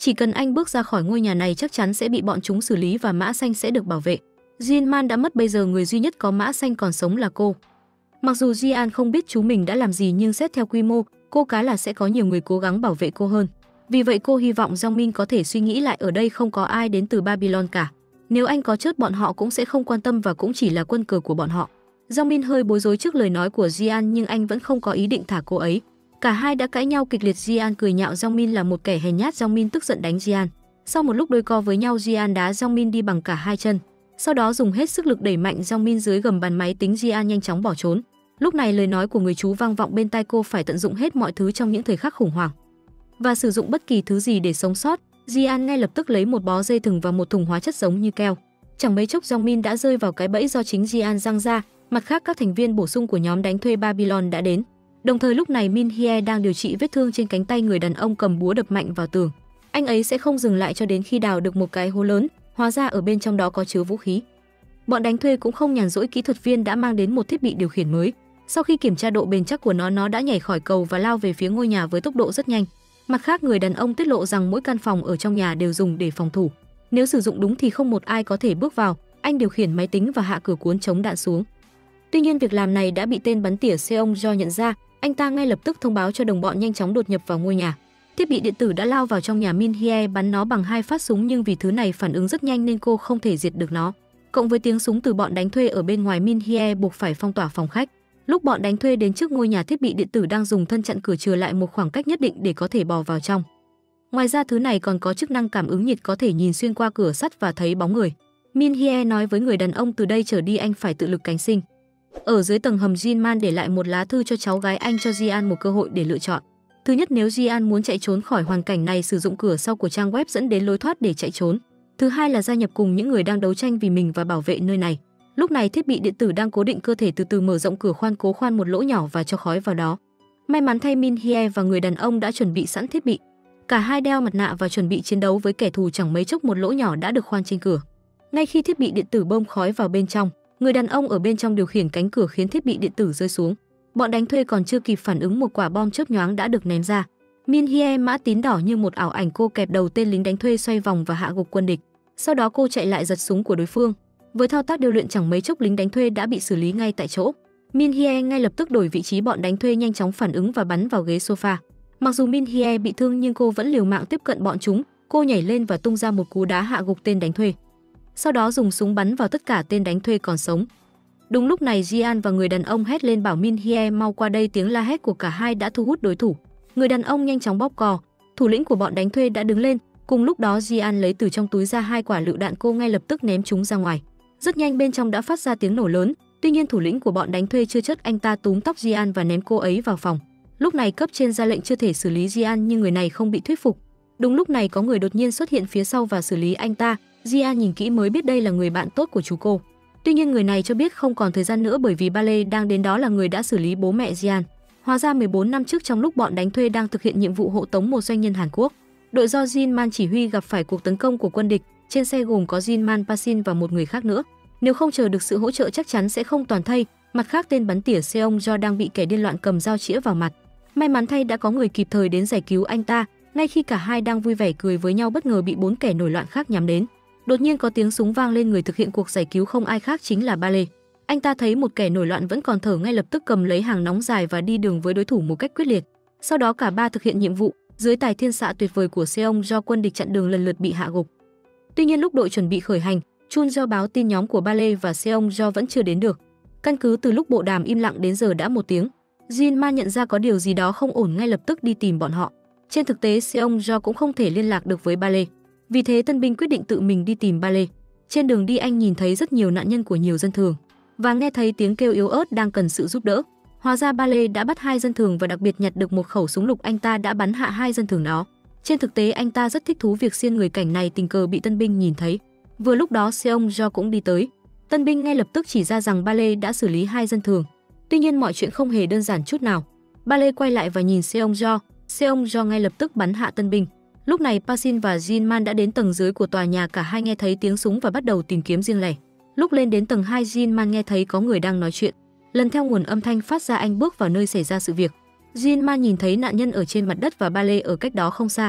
Chỉ cần anh bước ra khỏi ngôi nhà này chắc chắn sẽ bị bọn chúng xử lý và Mã Xanh sẽ được bảo vệ. Jinman đã mất, bây giờ người duy nhất có Mã Xanh còn sống là cô. Mặc dù Jian không biết chú mình đã làm gì nhưng xét theo quy mô, cô cá là sẽ có nhiều người cố gắng bảo vệ cô hơn. Vì vậy cô hy vọng Jong Min có thể suy nghĩ lại, ở đây không có ai đến từ Babylon cả. Nếu anh có chết bọn họ cũng sẽ không quan tâm và cũng chỉ là quân cờ của bọn họ. Jong Min hơi bối rối trước lời nói của Jian nhưng anh vẫn không có ý định thả cô ấy. Cả hai đã cãi nhau kịch liệt, Jian cười nhạo Jong Min là một kẻ hèn nhát, Jong Min tức giận đánh Jian. Sau một lúc đôi co với nhau, Jian đá Jong Min đi bằng cả hai chân. Sau đó dùng hết sức lực đẩy mạnh Jong Min dưới gầm bàn máy tính, Jian nhanh chóng bỏ trốn. Lúc này lời nói của người chú vang vọng bên tai cô, phải tận dụng hết mọi thứ trong những thời khắc khủng hoảng và sử dụng bất kỳ thứ gì để sống sót. Jian ngay lập tức lấy một bó dây thừng và một thùng hóa chất giống như keo. Chẳng mấy chốc Jong Min đã rơi vào cái bẫy do chính Jian giăng ra. Mặt khác, các thành viên bổ sung của nhóm đánh thuê Babylon đã đến. Đồng thời lúc này Min Hye đang điều trị vết thương trên cánh tay người đàn ông cầm búa đập mạnh vào tường. Anh ấy sẽ không dừng lại cho đến khi đào được một cái hố lớn, hóa ra ở bên trong đó có chứa vũ khí. Bọn đánh thuê cũng không nhàn rỗi, kỹ thuật viên đã mang đến một thiết bị điều khiển mới. Sau khi kiểm tra độ bền chắc của nó, nó đã nhảy khỏi cầu và lao về phía ngôi nhà với tốc độ rất nhanh. Mặt khác, người đàn ông tiết lộ rằng mỗi căn phòng ở trong nhà đều dùng để phòng thủ. Nếu sử dụng đúng thì không một ai có thể bước vào. Anh điều khiển máy tính và hạ cửa cuốn chống đạn xuống. Tuy nhiên việc làm này đã bị tên bắn tỉa Seong Jo nhận ra. Anh ta ngay lập tức thông báo cho đồng bọn nhanh chóng đột nhập vào ngôi nhà. Thiết bị điện tử đã lao vào trong nhà Min Hye, bắn nó bằng hai phát súng nhưng vì thứ này phản ứng rất nhanh nên cô không thể diệt được nó. Cộng với tiếng súng từ bọn đánh thuê ở bên ngoài, Min Hye buộc phải phong tỏa phòng khách. Lúc bọn đánh thuê đến trước ngôi nhà, thiết bị điện tử đang dùng thân chặn cửa chừa lại một khoảng cách nhất định để có thể bò vào trong. Ngoài ra thứ này còn có chức năng cảm ứng nhiệt, có thể nhìn xuyên qua cửa sắt và thấy bóng người. Min Hye nói với người đàn ông từ đây trở đi anh phải tự lực cánh sinh. Ở dưới tầng hầm, Jinman để lại một lá thư cho cháu gái anh, cho Jian một cơ hội để lựa chọn. Thứ nhất, nếu Jian muốn chạy trốn khỏi hoàn cảnh này, sử dụng cửa sau của trang web dẫn đến lối thoát để chạy trốn. Thứ hai là gia nhập cùng những người đang đấu tranh vì mình và bảo vệ nơi này. Lúc này thiết bị điện tử đang cố định cơ thể từ từ mở rộng cửa khoan, cố khoan một lỗ nhỏ và cho khói vào đó. May mắn thay, Min Hye và người đàn ông đã chuẩn bị sẵn thiết bị. Cả hai đeo mặt nạ và chuẩn bị chiến đấu với kẻ thù, chẳng mấy chốc một lỗ nhỏ đã được khoan trên cửa. Ngay khi thiết bị điện tử bơm khói vào bên trong, người đàn ông ở bên trong điều khiển cánh cửa khiến thiết bị điện tử rơi xuống. Bọn đánh thuê còn chưa kịp phản ứng, một quả bom chớp nhoáng đã được ném ra. Min Hye mã tín đỏ như một ảo ảnh, cô kẹp đầu tên lính đánh thuê xoay vòng và hạ gục quân địch. Sau đó cô chạy lại giật súng của đối phương. Với thao tác điêu luyện, chẳng mấy chốc lính đánh thuê đã bị xử lý ngay tại chỗ. Min Hye ngay lập tức đổi vị trí, bọn đánh thuê nhanh chóng phản ứng và bắn vào ghế sofa. Mặc dù Min Hye bị thương nhưng cô vẫn liều mạng tiếp cận bọn chúng. Cô nhảy lên và tung ra một cú đá hạ gục tên đánh thuê. Sau đó dùng súng bắn vào tất cả tên đánh thuê còn sống. Đúng lúc này, Jian và người đàn ông hét lên bảo Min Hye mau qua đây. Tiếng la hét của cả hai đã thu hút đối thủ. Người đàn ông nhanh chóng bóp cò. Thủ lĩnh của bọn đánh thuê đã đứng lên. Cùng lúc đó, Jian lấy từ trong túi ra hai quả lựu đạn, cô ngay lập tức ném chúng ra ngoài. Rất nhanh bên trong đã phát ra tiếng nổ lớn. Tuy nhiên thủ lĩnh của bọn đánh thuê chưa chết, anh ta túm tóc Jian và ném cô ấy vào phòng. Lúc này cấp trên ra lệnh chưa thể xử lý Jian nhưng người này không bị thuyết phục. Đúng lúc này có người đột nhiên xuất hiện phía sau và xử lý anh ta. Jian nhìn kỹ mới biết đây là người bạn tốt của chú cô. Tuy nhiên người này cho biết không còn thời gian nữa bởi vì Ballet đang đến, đó là người đã xử lý bố mẹ Jian. Hóa ra mười bốn năm trước, trong lúc bọn đánh thuê đang thực hiện nhiệm vụ hộ tống một doanh nhân Hàn Quốc, đội do Jinman chỉ huy gặp phải cuộc tấn công của quân địch. Trên xe gồm có Jinman, Pasin và một người khác nữa. Nếu không chờ được sự hỗ trợ chắc chắn sẽ không toàn thây. Mặt khác, tên bắn tỉa Seong Jo đang bị kẻ điên loạn cầm dao chĩa vào mặt. May mắn thay đã có người kịp thời đến giải cứu anh ta. Ngay khi cả hai đang vui vẻ cười với nhau, bất ngờ bị bốn kẻ nổi loạn khác nhắm đến. Đột nhiên có tiếng súng vang lên, người thực hiện cuộc giải cứu không ai khác chính là Ballet. Anh ta thấy một kẻ nổi loạn vẫn còn thở, ngay lập tức cầm lấy hàng nóng dài và đi đường với đối thủ một cách quyết liệt. Sau đó cả ba thực hiện nhiệm vụ. Dưới tài thiên xạ tuyệt vời của Seong Jo, quân địch chặn đường lần lượt bị hạ gục. Tuy nhiên lúc đội chuẩn bị khởi hành, Chun Jo báo tin nhóm của Ballet và Seong Jo vẫn chưa đến được. Căn cứ từ lúc bộ đàm im lặng đến giờ đã một tiếng. Jinma nhận ra có điều gì đó không ổn, ngay lập tức đi tìm bọn họ. Trên thực tế, Seong Jo cũng không thể liên lạc được với Ballet. Vì thế Tân binh quyết định tự mình đi tìm Ballet. Trên đường đi anh nhìn thấy rất nhiều nạn nhân của nhiều dân thường và nghe thấy tiếng kêu yếu ớt đang cần sự giúp đỡ. Hóa ra Ballet đã bắt hai dân thường và đặc biệt nhặt được một khẩu súng lục, anh ta đã bắn hạ hai dân thường đó. Trên thực tế anh ta rất thích thú việc xiên người, cảnh này tình cờ bị Tân binh nhìn thấy. Vừa lúc đó Seong Jo cũng đi tới. Tân binh ngay lập tức chỉ ra rằng Ballet đã xử lý hai dân thường. Tuy nhiên mọi chuyện không hề đơn giản chút nào. Ballet quay lại và nhìn Seong Jo. Seong Jo ngay lập tức bắn hạ Tân binh. Lúc này Pasin và Jinman đã đến tầng dưới của tòa nhà, cả hai nghe thấy tiếng súng và bắt đầu tìm kiếm riêng lẻ. Lúc lên đến tầng hai, Jinman nghe thấy có người đang nói chuyện. Lần theo nguồn âm thanh phát ra, anh bước vào nơi xảy ra sự việc. Jinman nhìn thấy nạn nhân ở trên mặt đất và Ballet ở cách đó không xa.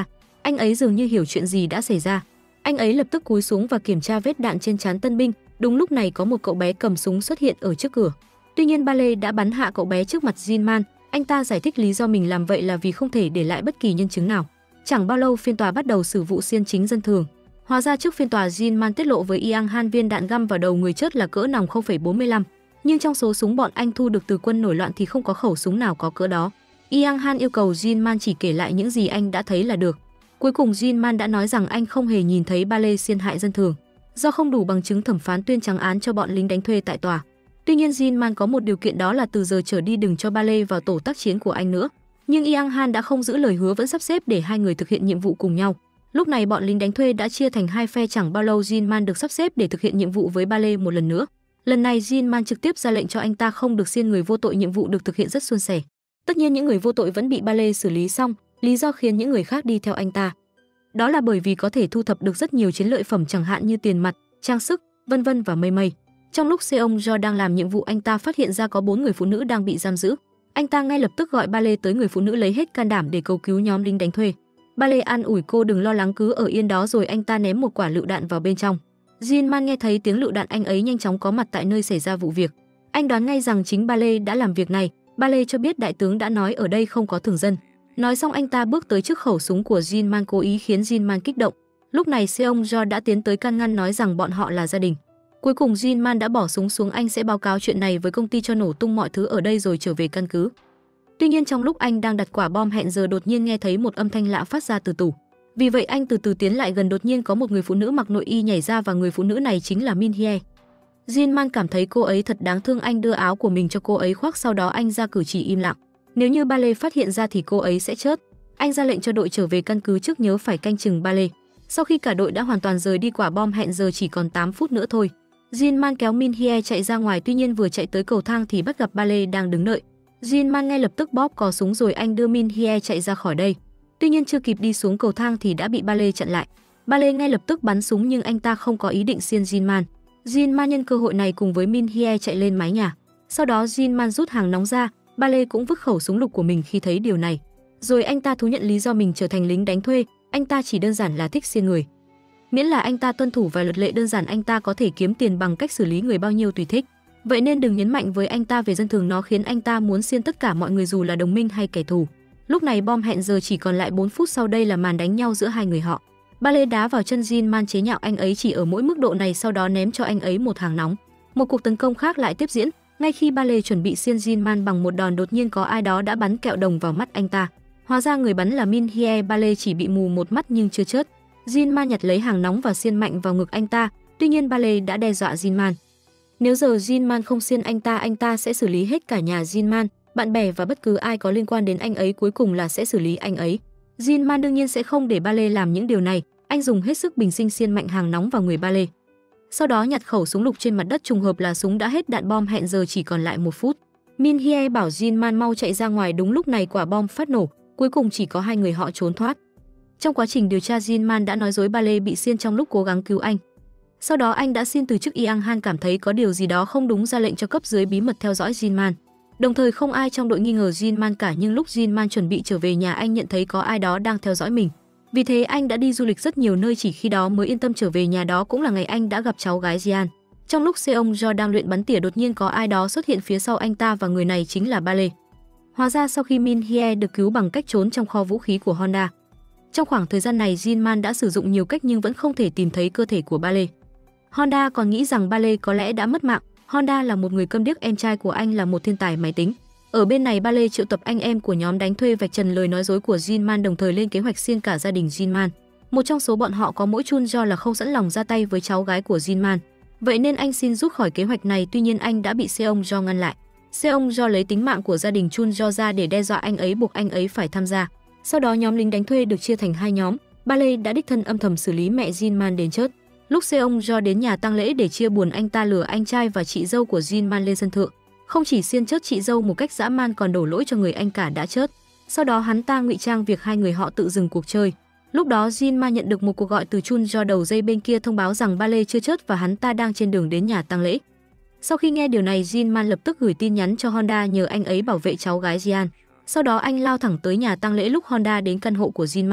Anh ấy dường như hiểu chuyện gì đã xảy ra. Anh ấy lập tức cúi xuống và kiểm tra vết đạn trên trán tân binh. Đúng lúc này có một cậu bé cầm súng xuất hiện ở trước cửa. Tuy nhiên Ballet đã bắn hạ cậu bé trước mặt Jinman. Anh ta giải thích lý do mình làm vậy là vì không thể để lại bất kỳ nhân chứng nào. Chẳng bao lâu phiên tòa bắt đầu xử vụ xiên chính dân thường. Hóa ra trước phiên tòa Jinman tiết lộ với Yang Han viên đạn găm vào đầu người chết là cỡ nòng không phẩy bốn mươi lăm, nhưng trong số súng bọn anh thu được từ quân nổi loạn thì không có khẩu súng nào có cỡ đó. Yang Han yêu cầu Jinman chỉ kể lại những gì anh đã thấy là được. Cuối cùng Jinman đã nói rằng anh không hề nhìn thấy Ballet xiên hại dân thường. Do không đủ bằng chứng, thẩm phán tuyên trắng án cho bọn lính đánh thuê tại tòa. Tuy nhiên Jinman có một điều kiện, đó là từ giờ trở đi đừng cho Ballet vào tổ tác chiến của anh nữa. Nhưng Yang Han đã không giữ lời hứa, vẫn sắp xếp để hai người thực hiện nhiệm vụ cùng nhau. Lúc này bọn lính đánh thuê đã chia thành hai phe, chẳng bao lâu Jinman được sắp xếp để thực hiện nhiệm vụ với Ballet một lần nữa. Lần này Jinman trực tiếp ra lệnh cho anh ta không được xiên người vô tội, nhiệm vụ được thực hiện rất suôn sẻ. Tất nhiên những người vô tội vẫn bị Ballet xử lý xong, lý do khiến những người khác đi theo anh ta đó là bởi vì có thể thu thập được rất nhiều chiến lợi phẩm, chẳng hạn như tiền mặt, trang sức, vân vân và mây mây. Trong lúc Seong Jo đang làm nhiệm vụ, anh ta phát hiện ra có bốn người phụ nữ đang bị giam giữ. Anh ta ngay lập tức gọi Ballet tới, người phụ nữ lấy hết can đảm để cầu cứu nhóm lính đánh thuê. Ballet an ủi cô đừng lo lắng, cứ ở yên đó, rồi anh ta ném một quả lựu đạn vào bên trong. Jinman nghe thấy tiếng lựu đạn, anh ấy nhanh chóng có mặt tại nơi xảy ra vụ việc. Anh đoán ngay rằng chính Ballet đã làm việc này. Ballet cho biết đại tướng đã nói ở đây không có thường dân. Nói xong anh ta bước tới trước khẩu súng của Jinman, cố ý khiến Jinman kích động. Lúc này Seong Jo đã tiến tới can ngăn, nói rằng bọn họ là gia đình. Cuối cùng Jinman đã bỏ súng xuống, anh sẽ báo cáo chuyện này với công ty cho nổ tung mọi thứ ở đây rồi trở về căn cứ. Tuy nhiên trong lúc anh đang đặt quả bom hẹn giờ, đột nhiên nghe thấy một âm thanh lạ phát ra từ tủ. Vì vậy anh từ từ tiến lại gần, đột nhiên có một người phụ nữ mặc nội y nhảy ra và người phụ nữ này chính là Min Hye. Jinman cảm thấy cô ấy thật đáng thương, anh đưa áo của mình cho cô ấy khoác, sau đó anh ra cử chỉ im lặng. Nếu như Ballet phát hiện ra thì cô ấy sẽ chết. Anh ra lệnh cho đội trở về căn cứ trước, nhớ phải canh chừng Ballet. Sau khi cả đội đã hoàn toàn rời đi, quả bom hẹn giờ chỉ còn tám phút nữa thôi. Jinman kéo Min Hye chạy ra ngoài, tuy nhiên vừa chạy tới cầu thang thì bắt gặp Ballet đang đứng đợi. Jinman ngay lập tức bóp cò súng rồi anh đưa Min Hye chạy ra khỏi đây. Tuy nhiên chưa kịp đi xuống cầu thang thì đã bị Ballet chặn lại. Ballet ngay lập tức bắn súng nhưng anh ta không có ý định xiên Jinman. Jinman nhân cơ hội này cùng với Min Hye chạy lên mái nhà. Sau đó Jinman rút hàng nóng ra, Ballet cũng vứt khẩu súng lục của mình khi thấy điều này. Rồi anh ta thú nhận lý do mình trở thành lính đánh thuê, anh ta chỉ đơn giản là thích xiên người. Miễn là anh ta tuân thủ vài luật lệ đơn giản, anh ta có thể kiếm tiền bằng cách xử lý người bao nhiêu tùy thích. Vậy nên đừng nhấn mạnh với anh ta về dân thường, nó khiến anh ta muốn xiên tất cả mọi người dù là đồng minh hay kẻ thù. Lúc này bom hẹn giờ chỉ còn lại bốn phút sau, đây là màn đánh nhau giữa hai người họ. Ballet đá vào chân Jinman, chế nhạo anh ấy chỉ ở mỗi mức độ này, sau đó ném cho anh ấy một hàng nóng. Một cuộc tấn công khác lại tiếp diễn. Ngay khi Ballet chuẩn bị xiên Jinman bằng một đòn, đột nhiên có ai đó đã bắn kẹo đồng vào mắt anh ta. Hóa ra người bắn là Min Hye. Ballet chỉ bị mù một mắt nhưng chưa chết. Jinman nhặt lấy hàng nóng và xiên mạnh vào ngực anh ta. Tuy nhiên Ballet đã đe dọa Jinman. Nếu giờ Jinman không xiên anh ta, anh ta sẽ xử lý hết cả nhà Jinman, bạn bè và bất cứ ai có liên quan đến anh ấy, cuối cùng là sẽ xử lý anh ấy. Jinman đương nhiên sẽ không để Ballet làm những điều này. Anh dùng hết sức bình sinh xiên mạnh hàng nóng vào người Ballet. Sau đó nhặt khẩu súng lục trên mặt đất, trùng hợp là súng đã hết đạn, bom hẹn giờ chỉ còn lại một phút. Min Hye bảo Jinman mau chạy ra ngoài, đúng lúc này quả bom phát nổ, cuối cùng chỉ có hai người họ trốn thoát. Trong quá trình điều tra, Jinman đã nói dối Ballet bị xiên trong lúc cố gắng cứu anh. Sau đó anh đã xin từ chức. Yang Han cảm thấy có điều gì đó không đúng, ra lệnh cho cấp dưới bí mật theo dõi Jinman. Đồng thời không ai trong đội nghi ngờ Jinman cả, nhưng lúc Jinman chuẩn bị trở về nhà, anh nhận thấy có ai đó đang theo dõi mình. Vì thế anh đã đi du lịch rất nhiều nơi, chỉ khi đó mới yên tâm trở về nhà. Đó cũng là ngày anh đã gặp cháu gái Jian. Trong lúc Seong Jo đang luyện bắn tỉa, đột nhiên có ai đó xuất hiện phía sau anh ta và người này chính là Ballet. Hóa ra sau khi Min Hye được cứu bằng cách trốn trong kho vũ khí của Honda. Trong khoảng thời gian này Jinman đã sử dụng nhiều cách nhưng vẫn không thể tìm thấy cơ thể của Ballet. Honda còn nghĩ rằng Ballet có lẽ đã mất mạng. Honda là một người câm điếc, em trai của anh là một thiên tài máy tính. Ở bên này Ballet triệu tập anh em của nhóm đánh thuê vạch trần lời nói dối của Jinman, đồng thời lên kế hoạch xiên cả gia đình Jinman. Một trong số bọn họ có mỗi Chun Jo là không sẵn lòng ra tay với cháu gái của Jinman. Vậy nên anh xin rút khỏi kế hoạch này, tuy nhiên anh đã bị Seong Jo ngăn lại. Seong Jo lấy tính mạng của gia đình Chun Jo ra để đe dọa anh ấy, buộc anh ấy phải tham gia. Sau đó nhóm lính đánh thuê được chia thành hai nhóm. Ballet đã đích thân âm thầm xử lý mẹ Jinman đến chết. Lúc Seong Jo đến nhà tang lễ để chia buồn, anh ta lừa anh trai và chị dâu của Jinman lên sân thượng. Không chỉ xiên chết chị dâu một cách dã man, còn đổ lỗi cho người anh cả đã chết. Sau đó hắn ta ngụy trang việc hai người họ tự dừng cuộc chơi. Lúc đó Jinman nhận được một cuộc gọi từ Chun Jo đầu dây bên kia, thông báo rằng Ballet chưa chết và hắn ta đang trên đường đến nhà tang lễ. Sau khi nghe điều này, Jinman lập tức gửi tin nhắn cho Honda nhờ anh ấy bảo vệ cháu gái Jian. Sau đó anh lao thẳng tới nhà tang lễ. Lúc Honda đến căn hộ của Jinman,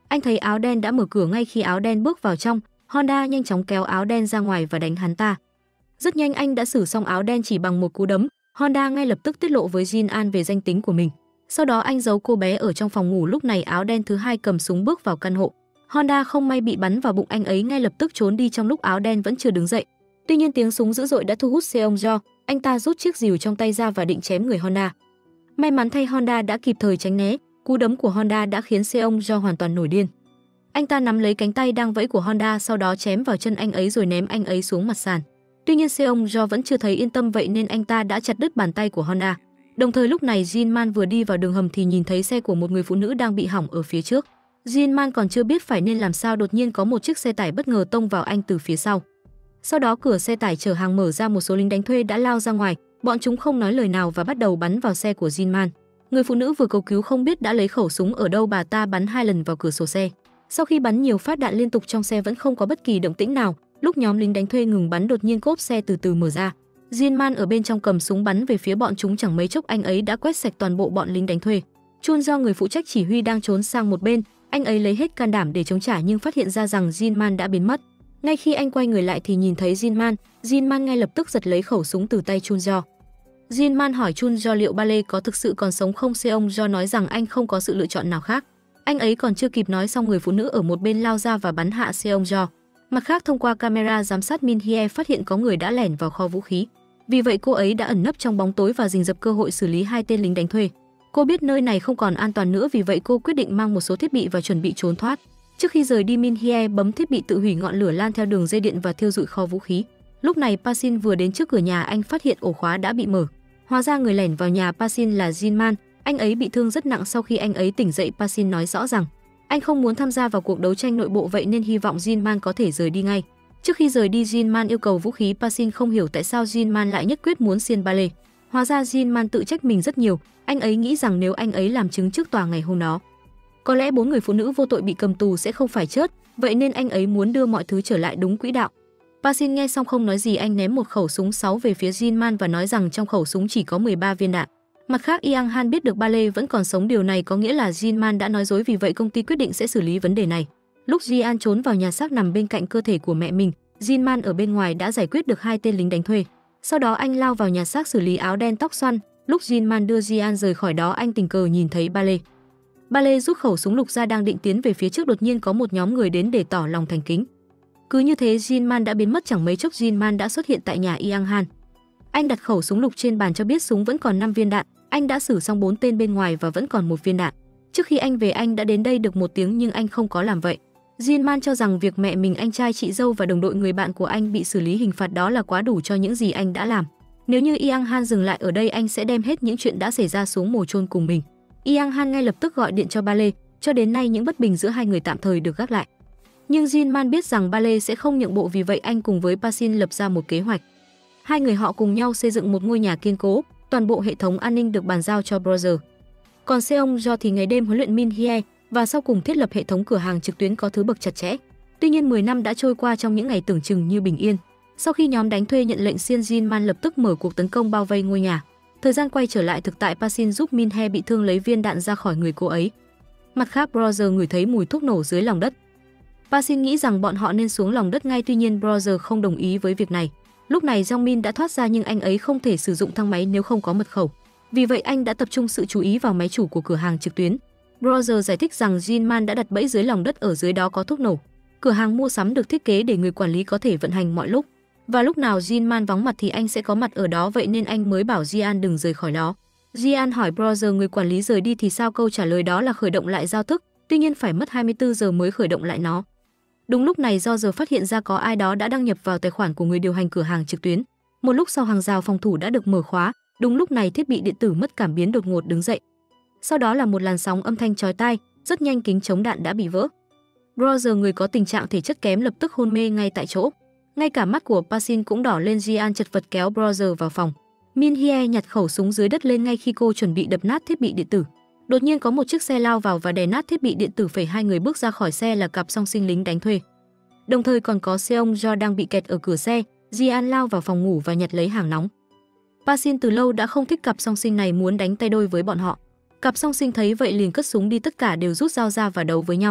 Anh thấy áo đen đã mở cửa ngay khi áo đen bước vào trong, Honda nhanh chóng kéo áo đen ra ngoài và đánh hắn ta. Rất nhanh anh đã xử xong áo đen chỉ bằng một cú đấm, Honda ngay lập tức tiết lộ với Jin An về danh tính của mình. Sau đó anh giấu cô bé ở trong phòng ngủ, lúc này áo đen thứ hai cầm súng bước vào căn hộ. Honda không may bị bắn vào bụng, anh ấy ngay lập tức trốn đi trong lúc áo đen vẫn chưa đứng dậy. Tuy nhiên tiếng súng dữ dội đã thu hút Seong Jo, anh ta rút chiếc rìu trong tay ra và định chém người Honda. May mắn thay Honda đã kịp thời tránh né, cú đấm của Honda đã khiến Seong Jo hoàn toàn nổi điên. Anh ta nắm lấy cánh tay đang vẫy của Honda, sau đó chém vào chân anh ấy rồi ném anh ấy xuống mặt sàn. Tuy nhiên Seong Jo vẫn chưa thấy yên tâm, vậy nên anh ta đã chặt đứt bàn tay của Honda. Đồng thời lúc này Jin Man vừa đi vào đường hầm thì nhìn thấy xe của một người phụ nữ đang bị hỏng ở phía trước. Jin Man còn chưa biết phải nên làm sao, đột nhiên có một chiếc xe tải bất ngờ tông vào anh từ phía sau. Sau đó cửa xe tải chở hàng mở ra, một số lính đánh thuê đã lao ra ngoài, bọn chúng không nói lời nào và bắt đầu bắn vào xe của Jin Man. Người phụ nữ vừa cầu cứu không biết đã lấy khẩu súng ở đâu, bà ta bắn hai lần vào cửa sổ xe. Sau khi bắn nhiều phát đạn liên tục trong xe vẫn không có bất kỳ động tĩnh nào, lúc nhóm lính đánh thuê ngừng bắn đột nhiên cốp xe từ từ mở ra. Jin Man ở bên trong cầm súng bắn về phía bọn chúng, chẳng mấy chốc anh ấy đã quét sạch toàn bộ bọn lính đánh thuê. Chun Do, người phụ trách chỉ huy, đang trốn sang một bên, anh ấy lấy hết can đảm để chống trả nhưng phát hiện ra rằng Jin Man đã biến mất. Ngay khi anh quay người lại thì nhìn thấy Jin Man, Jin Man ngay lập tức giật lấy khẩu súng từ tay Chun Do. Jin Man hỏi Chun Do liệu Bale có thực sự còn sống không. Seong Jo nói rằng anh không có sự lựa chọn nào khác. Anh ấy còn chưa kịp nói xong, người phụ nữ ở một bên lao ra và bắn hạ Seong Jo. Mặt khác, thông qua camera giám sát, Min Hye phát hiện có người đã lẻn vào kho vũ khí. Vì vậy cô ấy đã ẩn nấp trong bóng tối và rình rập cơ hội xử lý hai tên lính đánh thuê. Cô biết nơi này không còn an toàn nữa, vì vậy cô quyết định mang một số thiết bị và chuẩn bị trốn thoát. Trước khi rời đi, Min Hye bấm thiết bị tự hủy, ngọn lửa lan theo đường dây điện và thiêu rụi kho vũ khí. Lúc này Pasin vừa đến trước cửa nhà, anh phát hiện ổ khóa đã bị mở. Hóa ra người lẻn vào nhà Pasin là Jin Man, anh ấy bị thương rất nặng. Sau khi anh ấy tỉnh dậy, Pasin nói rõ rằng anh không muốn tham gia vào cuộc đấu tranh nội bộ, vậy nên hy vọng Jin Man có thể rời đi ngay. Trước khi rời đi, Jin Man yêu cầu vũ khí. Pasin không hiểu tại sao Jin Man lại nhất quyết muốn xiên Bale. Hóa ra Jin Man tự trách mình rất nhiều, anh ấy nghĩ rằng nếu anh ấy làm chứng trước tòa ngày hôm đó, có lẽ bốn người phụ nữ vô tội bị cầm tù sẽ không phải chết, vậy nên anh ấy muốn đưa mọi thứ trở lại đúng quỹ đạo. Pasin nghe xong không nói gì, anh ném một khẩu súng sáu về phía Jin Man và nói rằng trong khẩu súng chỉ có mười ba viên đạn. Mặt khác, Yang Han biết được Bale vẫn còn sống, điều này có nghĩa là Jin Man đã nói dối, vì vậy công ty quyết định sẽ xử lý vấn đề này. Lúc Ji An trốn vào nhà xác nằm bên cạnh cơ thể của mẹ mình, Jin Man ở bên ngoài đã giải quyết được hai tên lính đánh thuê. Sau đó anh lao vào nhà xác xử lý áo đen tóc xoăn. Lúc Jin Man đưa Ji An rời khỏi đó, anh tình cờ nhìn thấy Bale. Bale rút khẩu súng lục ra đang định tiến về phía trước, đột nhiên có một nhóm người đến để tỏ lòng thành kính. Cứ như thế Jin Man đã biến mất, chẳng mấy chốc Jin Man đã xuất hiện tại nhà Yang Han. Anh đặt khẩu súng lục trên bàn cho biết súng vẫn còn năm viên đạn, anh đã xử xong bốn tên bên ngoài và vẫn còn một viên đạn. Trước khi anh về, anh đã đến đây được một tiếng nhưng anh không có làm vậy. Jin Man cho rằng việc mẹ mình, anh trai, chị dâu và đồng đội người bạn của anh bị xử lý hình phạt đó là quá đủ cho những gì anh đã làm. Nếu như Yang Han dừng lại ở đây, anh sẽ đem hết những chuyện đã xảy ra xuống mồ chôn cùng mình. Yang Han ngay lập tức gọi điện cho Bale, cho đến nay những bất bình giữa hai người tạm thời được gác lại. Nhưng Jin Man biết rằng Bale sẽ không nhượng bộ, vì vậy anh cùng với Pasin lập ra một kế hoạch. Hai người họ cùng nhau xây dựng một ngôi nhà kiên cố, toàn bộ hệ thống an ninh được bàn giao cho Brother. Còn Seong Jo thì ngày đêm huấn luyện Min Hye và sau cùng thiết lập hệ thống cửa hàng trực tuyến có thứ bậc chặt chẽ. Tuy nhiên mười năm đã trôi qua trong những ngày tưởng chừng như bình yên. Sau khi nhóm đánh thuê nhận lệnh xiên, Jin Man lập tức mở cuộc tấn công bao vây ngôi nhà. Thời gian quay trở lại thực tại, Pasin giúp Min Hye bị thương lấy viên đạn ra khỏi người cô ấy. Mặt khác, Brother ngửi thấy mùi thuốc nổ dưới lòng đất. Pasin nghĩ rằng bọn họ nên xuống lòng đất ngay, tuy nhiên Brother không đồng ý với việc này. Lúc này Jong Min đã thoát ra nhưng anh ấy không thể sử dụng thang máy nếu không có mật khẩu. Vì vậy anh đã tập trung sự chú ý vào máy chủ của cửa hàng trực tuyến. Brother giải thích rằng Jin Man đã đặt bẫy dưới lòng đất, ở dưới đó có thuốc nổ. Cửa hàng mua sắm được thiết kế để người quản lý có thể vận hành mọi lúc. Và lúc nào Jin Man vắng mặt thì anh sẽ có mặt ở đó, vậy nên anh mới bảo Ji An đừng rời khỏi đó. Ji An hỏi Brother người quản lý rời đi thì sao, câu trả lời đó là khởi động lại giao thức, tuy nhiên phải mất hai mươi tư giờ mới khởi động lại nó. Đúng lúc này do giờ phát hiện ra có ai đó đã đăng nhập vào tài khoản của người điều hành cửa hàng trực tuyến. Một lúc sau, hàng rào phòng thủ đã được mở khóa. Đúng lúc này thiết bị điện tử mất cảm biến đột ngột đứng dậy. Sau đó là một làn sóng âm thanh chói tai, rất nhanh kính chống đạn đã bị vỡ. Brother người có tình trạng thể chất kém lập tức hôn mê ngay tại chỗ. Ngay cả mắt của Pasin cũng đỏ lên. Ji An chật vật kéo Brother vào phòng. Min Hye nhặt khẩu súng dưới đất lên ngay khi cô chuẩn bị đập nát thiết bị điện tử. Đột nhiên có một chiếc xe lao vào và đè nát thiết bị điện tử. Phẩy hai người bước ra khỏi xe là cặp song sinh lính đánh thuê. Đồng thời còn có Seong Jo đang bị kẹt ở cửa xe. Ji An lao vào phòng ngủ và nhặt lấy hàng nóng. Pasin từ lâu đã không thích cặp song sinh này, muốn đánh tay đôi với bọn họ. Cặp song sinh thấy vậy liền cất súng đi, tất cả đều rút dao ra và đấu với nhau.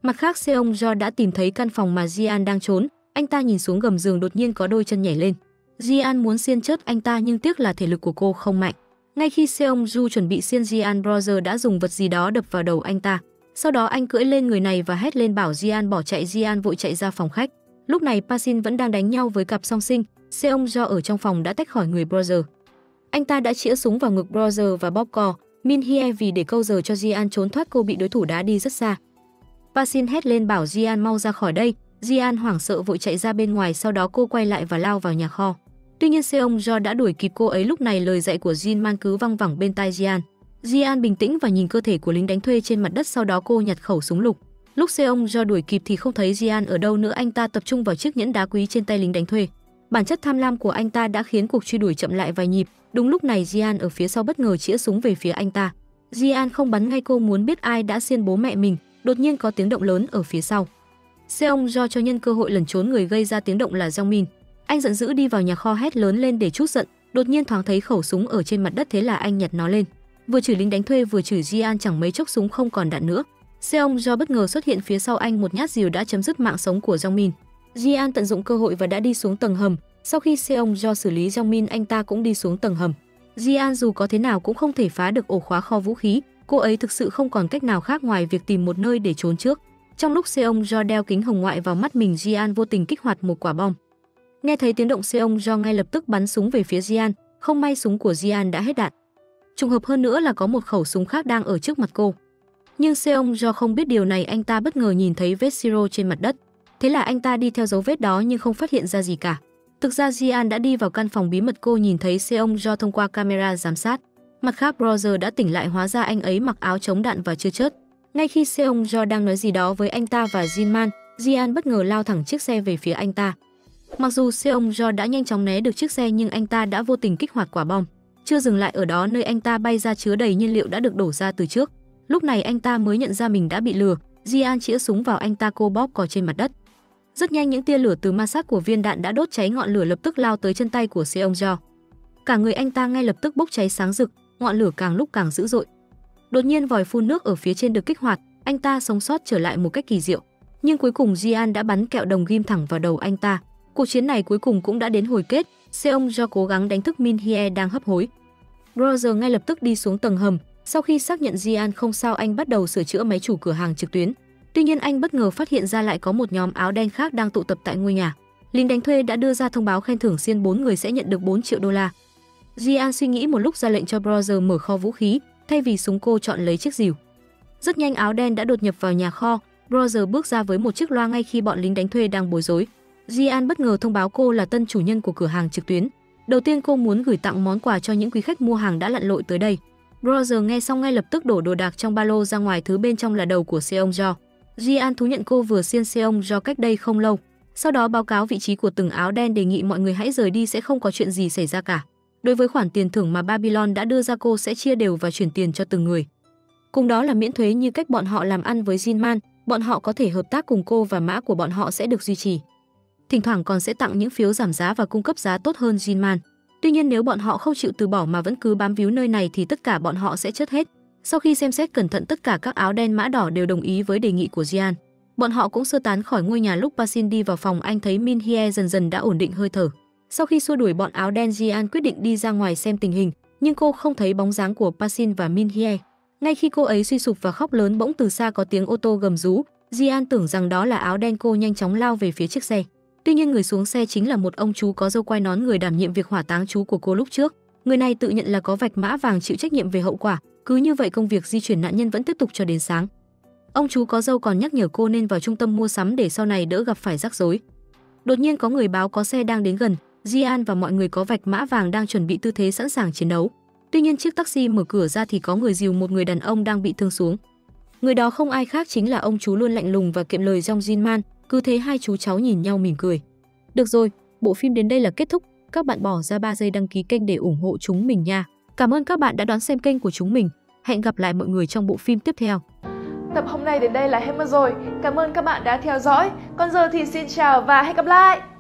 Mặt khác, Seong Jo đã tìm thấy căn phòng mà Ji-an đang trốn. Anh ta nhìn xuống gầm giường, đột nhiên có đôi chân nhảy lên. Ji-an muốn xiên chớt anh ta nhưng tiếc là thể lực của cô không mạnh. Ngay khi Seong Jo chuẩn bị xiên, Ji-an brother đã dùng vật gì đó đập vào đầu anh ta. Sau đó anh cưỡi lên người này và hét lên bảo Ji-an bỏ chạy. Ji-an vội chạy ra phòng khách. Lúc này Pasin vẫn đang đánh nhau với cặp song sinh. Seong Jo ở trong phòng đã tách khỏi người brother. Anh ta đã chĩa súng vào ngực brother và bóp cò Min Hye vì để câu giờ cho Ji-an trốn thoát. Cô bị đối thủ đá đi rất xa. Pasin hét lên bảo Ji-an mau ra khỏi đây. Ji-an hoảng sợ vội chạy ra bên ngoài, sau đó cô quay lại và lao vào nhà kho. Tuy nhiên Seong Jo đã đuổi kịp cô ấy. Lúc này lời dạy của Jin-man cứ văng vẳng bên tai Ji-an. Ji-an bình tĩnh và nhìn cơ thể của lính đánh thuê trên mặt đất, sau đó cô nhặt khẩu súng lục. Lúc Seong Jo đuổi kịp thì không thấy Ji-an ở đâu nữa. Anh ta tập trung vào chiếc nhẫn đá quý trên tay lính đánh thuê. Bản chất tham lam của anh ta đã khiến cuộc truy đuổi chậm lại vài nhịp. Đúng lúc này Ji-an ở phía sau bất ngờ chĩa súng về phía anh ta. Ji-an không bắn ngay, cô muốn biết ai đã xiên bố mẹ mình. Đột nhiên có tiếng động lớn ở phía sau. Seong Jo cho nhân cơ hội lẩn trốn, người gây ra tiếng động là Jong Min. Anh giận dữ đi vào nhà kho hét lớn lên để trút giận. Đột nhiên thoáng thấy khẩu súng ở trên mặt đất, thế là anh nhặt nó lên. Vừa chửi lính đánh thuê vừa chửi Ji-an, chẳng mấy chốc súng không còn đạn nữa. Seong Jo bất ngờ xuất hiện phía sau anh, một nhát rìu đã chấm dứt mạng sống của Jong Min. Ji-an tận dụng cơ hội và đã đi xuống tầng hầm. Sau khi Seong Jo xử lý Jong Min, anh ta cũng đi xuống tầng hầm. Ji-an dù có thế nào cũng không thể phá được ổ khóa kho vũ khí. Cô ấy thực sự không còn cách nào khác ngoài việc tìm một nơi để trốn trước. Trong lúc Seong Jo đeo kính hồng ngoại vào mắt mình, Ji-an vô tình kích hoạt một quả bom. Nghe thấy tiếng động, Seong Jo ngay lập tức bắn súng về phía Ji-an. Không may súng của Ji-an đã hết đạn. Trùng hợp hơn nữa là có một khẩu súng khác đang ở trước mặt cô. Nhưng Seong Jo không biết điều này, anh ta bất ngờ nhìn thấy vết siro trên mặt đất. Thế là anh ta đi theo dấu vết đó nhưng không phát hiện ra gì cả. Thực ra Ji-an đã đi vào căn phòng bí mật, cô nhìn thấy Seong Jo thông qua camera giám sát. Mặt khác, brother đã tỉnh lại, hóa ra anh ấy mặc áo chống đạn và chưa chớt. Ngay khi Seong Jo đang nói gì đó với anh ta và Jin-man, Ji-an bất ngờ lao thẳng chiếc xe về phía anh ta. Mặc dù Seong Jo đã nhanh chóng né được chiếc xe nhưng anh ta đã vô tình kích hoạt quả bom. Chưa dừng lại ở đó, nơi anh ta bay ra chứa đầy nhiên liệu đã được đổ ra từ trước. Lúc này anh ta mới nhận ra mình đã bị lừa. Ji-an chĩa súng vào anh ta, cô bóp cò trên mặt đất. Rất nhanh những tia lửa từ ma sát của viên đạn đã đốt cháy, ngọn lửa lập tức lao tới chân tay của Seong Jo. Cả người anh ta ngay lập tức bốc cháy sáng rực, ngọn lửa càng lúc càng dữ dội. Đột nhiên vòi phun nước ở phía trên được kích hoạt, anh ta sống sót trở lại một cách kỳ diệu. Nhưng cuối cùng Ji-an đã bắn kẹo đồng ghim thẳng vào đầu anh ta. Cuộc chiến này cuối cùng cũng đã đến hồi kết. Seong Jo cố gắng đánh thức Min Hye đang hấp hối. Brother ngay lập tức đi xuống tầng hầm. Sau khi xác nhận Ji-an không sao, anh bắt đầu sửa chữa máy chủ cửa hàng trực tuyến. Tuy nhiên anh bất ngờ phát hiện ra lại có một nhóm áo đen khác đang tụ tập tại ngôi nhà. Lính đánh thuê đã đưa ra thông báo khen thưởng, xiên bốn người sẽ nhận được bốn triệu đô la. Ji-an suy nghĩ một lúc ra lệnh cho brother mở kho vũ khí, thay vì súng cô chọn lấy chiếc rìu. Rất nhanh áo đen đã đột nhập vào nhà kho. Brother bước ra với một chiếc loa ngay khi bọn lính đánh thuê đang bối rối. Ji-an bất ngờ thông báo cô là tân chủ nhân của cửa hàng trực tuyến. Đầu tiên cô muốn gửi tặng món quà cho những quý khách mua hàng đã lặn lội tới đây. Brother nghe xong ngay lập tức đổ đồ đạc trong ba lô ra ngoài, thứ bên trong là đầu của Seong Jo. Ji-an thú nhận cô vừa xiên Seong Jo cách đây không lâu. Sau đó báo cáo vị trí của từng áo đen, đề nghị mọi người hãy rời đi, sẽ không có chuyện gì xảy ra cả. Đối với khoản tiền thưởng mà Babylon đã đưa ra, cô sẽ chia đều và chuyển tiền cho từng người. Cùng đó là miễn thuế như cách bọn họ làm ăn với Jin-man, bọn họ có thể hợp tác cùng cô và mã của bọn họ sẽ được duy trì. Thỉnh thoảng còn sẽ tặng những phiếu giảm giá và cung cấp giá tốt hơn Jin-man. Tuy nhiên nếu bọn họ không chịu từ bỏ mà vẫn cứ bám víu nơi này thì tất cả bọn họ sẽ chết hết. Sau khi xem xét cẩn thận, tất cả các áo đen mã đỏ đều đồng ý với đề nghị của Ji-an. Bọn họ cũng sơ tán khỏi ngôi nhà. Lúc Pasin đi vào phòng, anh thấy Min Hye dần dần đã ổn định hơi thở. Sau khi xua đuổi bọn áo đen, Ji-an quyết định đi ra ngoài xem tình hình, nhưng cô không thấy bóng dáng của Pasin và Min Hye. Ngay khi cô ấy suy sụp và khóc lớn, bỗng từ xa có tiếng ô tô gầm rú. Ji-an tưởng rằng đó là áo đen, cô nhanh chóng lao về phía chiếc xe. Tuy nhiên người xuống xe chính là một ông chú có râu quai nón, người đảm nhiệm việc hỏa táng chú của cô lúc trước. Người này tự nhận là có vạch mã vàng, chịu trách nhiệm về hậu quả. Cứ như vậy công việc di chuyển nạn nhân vẫn tiếp tục cho đến sáng. Ông chú có râu còn nhắc nhở cô nên vào trung tâm mua sắm để sau này đỡ gặp phải rắc rối. Đột nhiên có người báo có xe đang đến gần. Ji-an và mọi người có vạch mã vàng đang chuẩn bị tư thế sẵn sàng chiến đấu. Tuy nhiên chiếc taxi mở cửa ra thì có người dìu một người đàn ông đang bị thương xuống. Người đó không ai khác chính là ông chú luôn lạnh lùng và kiệm lời Jong Jin-man. Cứ thế hai chú cháu nhìn nhau mỉm cười. Được rồi, bộ phim đến đây là kết thúc. Các bạn bỏ ra ba giây đăng ký kênh để ủng hộ chúng mình nha. Cảm ơn các bạn đã đón xem kênh của chúng mình. Hẹn gặp lại mọi người trong bộ phim tiếp theo. Tập hôm nay đến đây là hết mất rồi. Cảm ơn các bạn đã theo dõi. Còn giờ thì xin chào và hẹn gặp lại.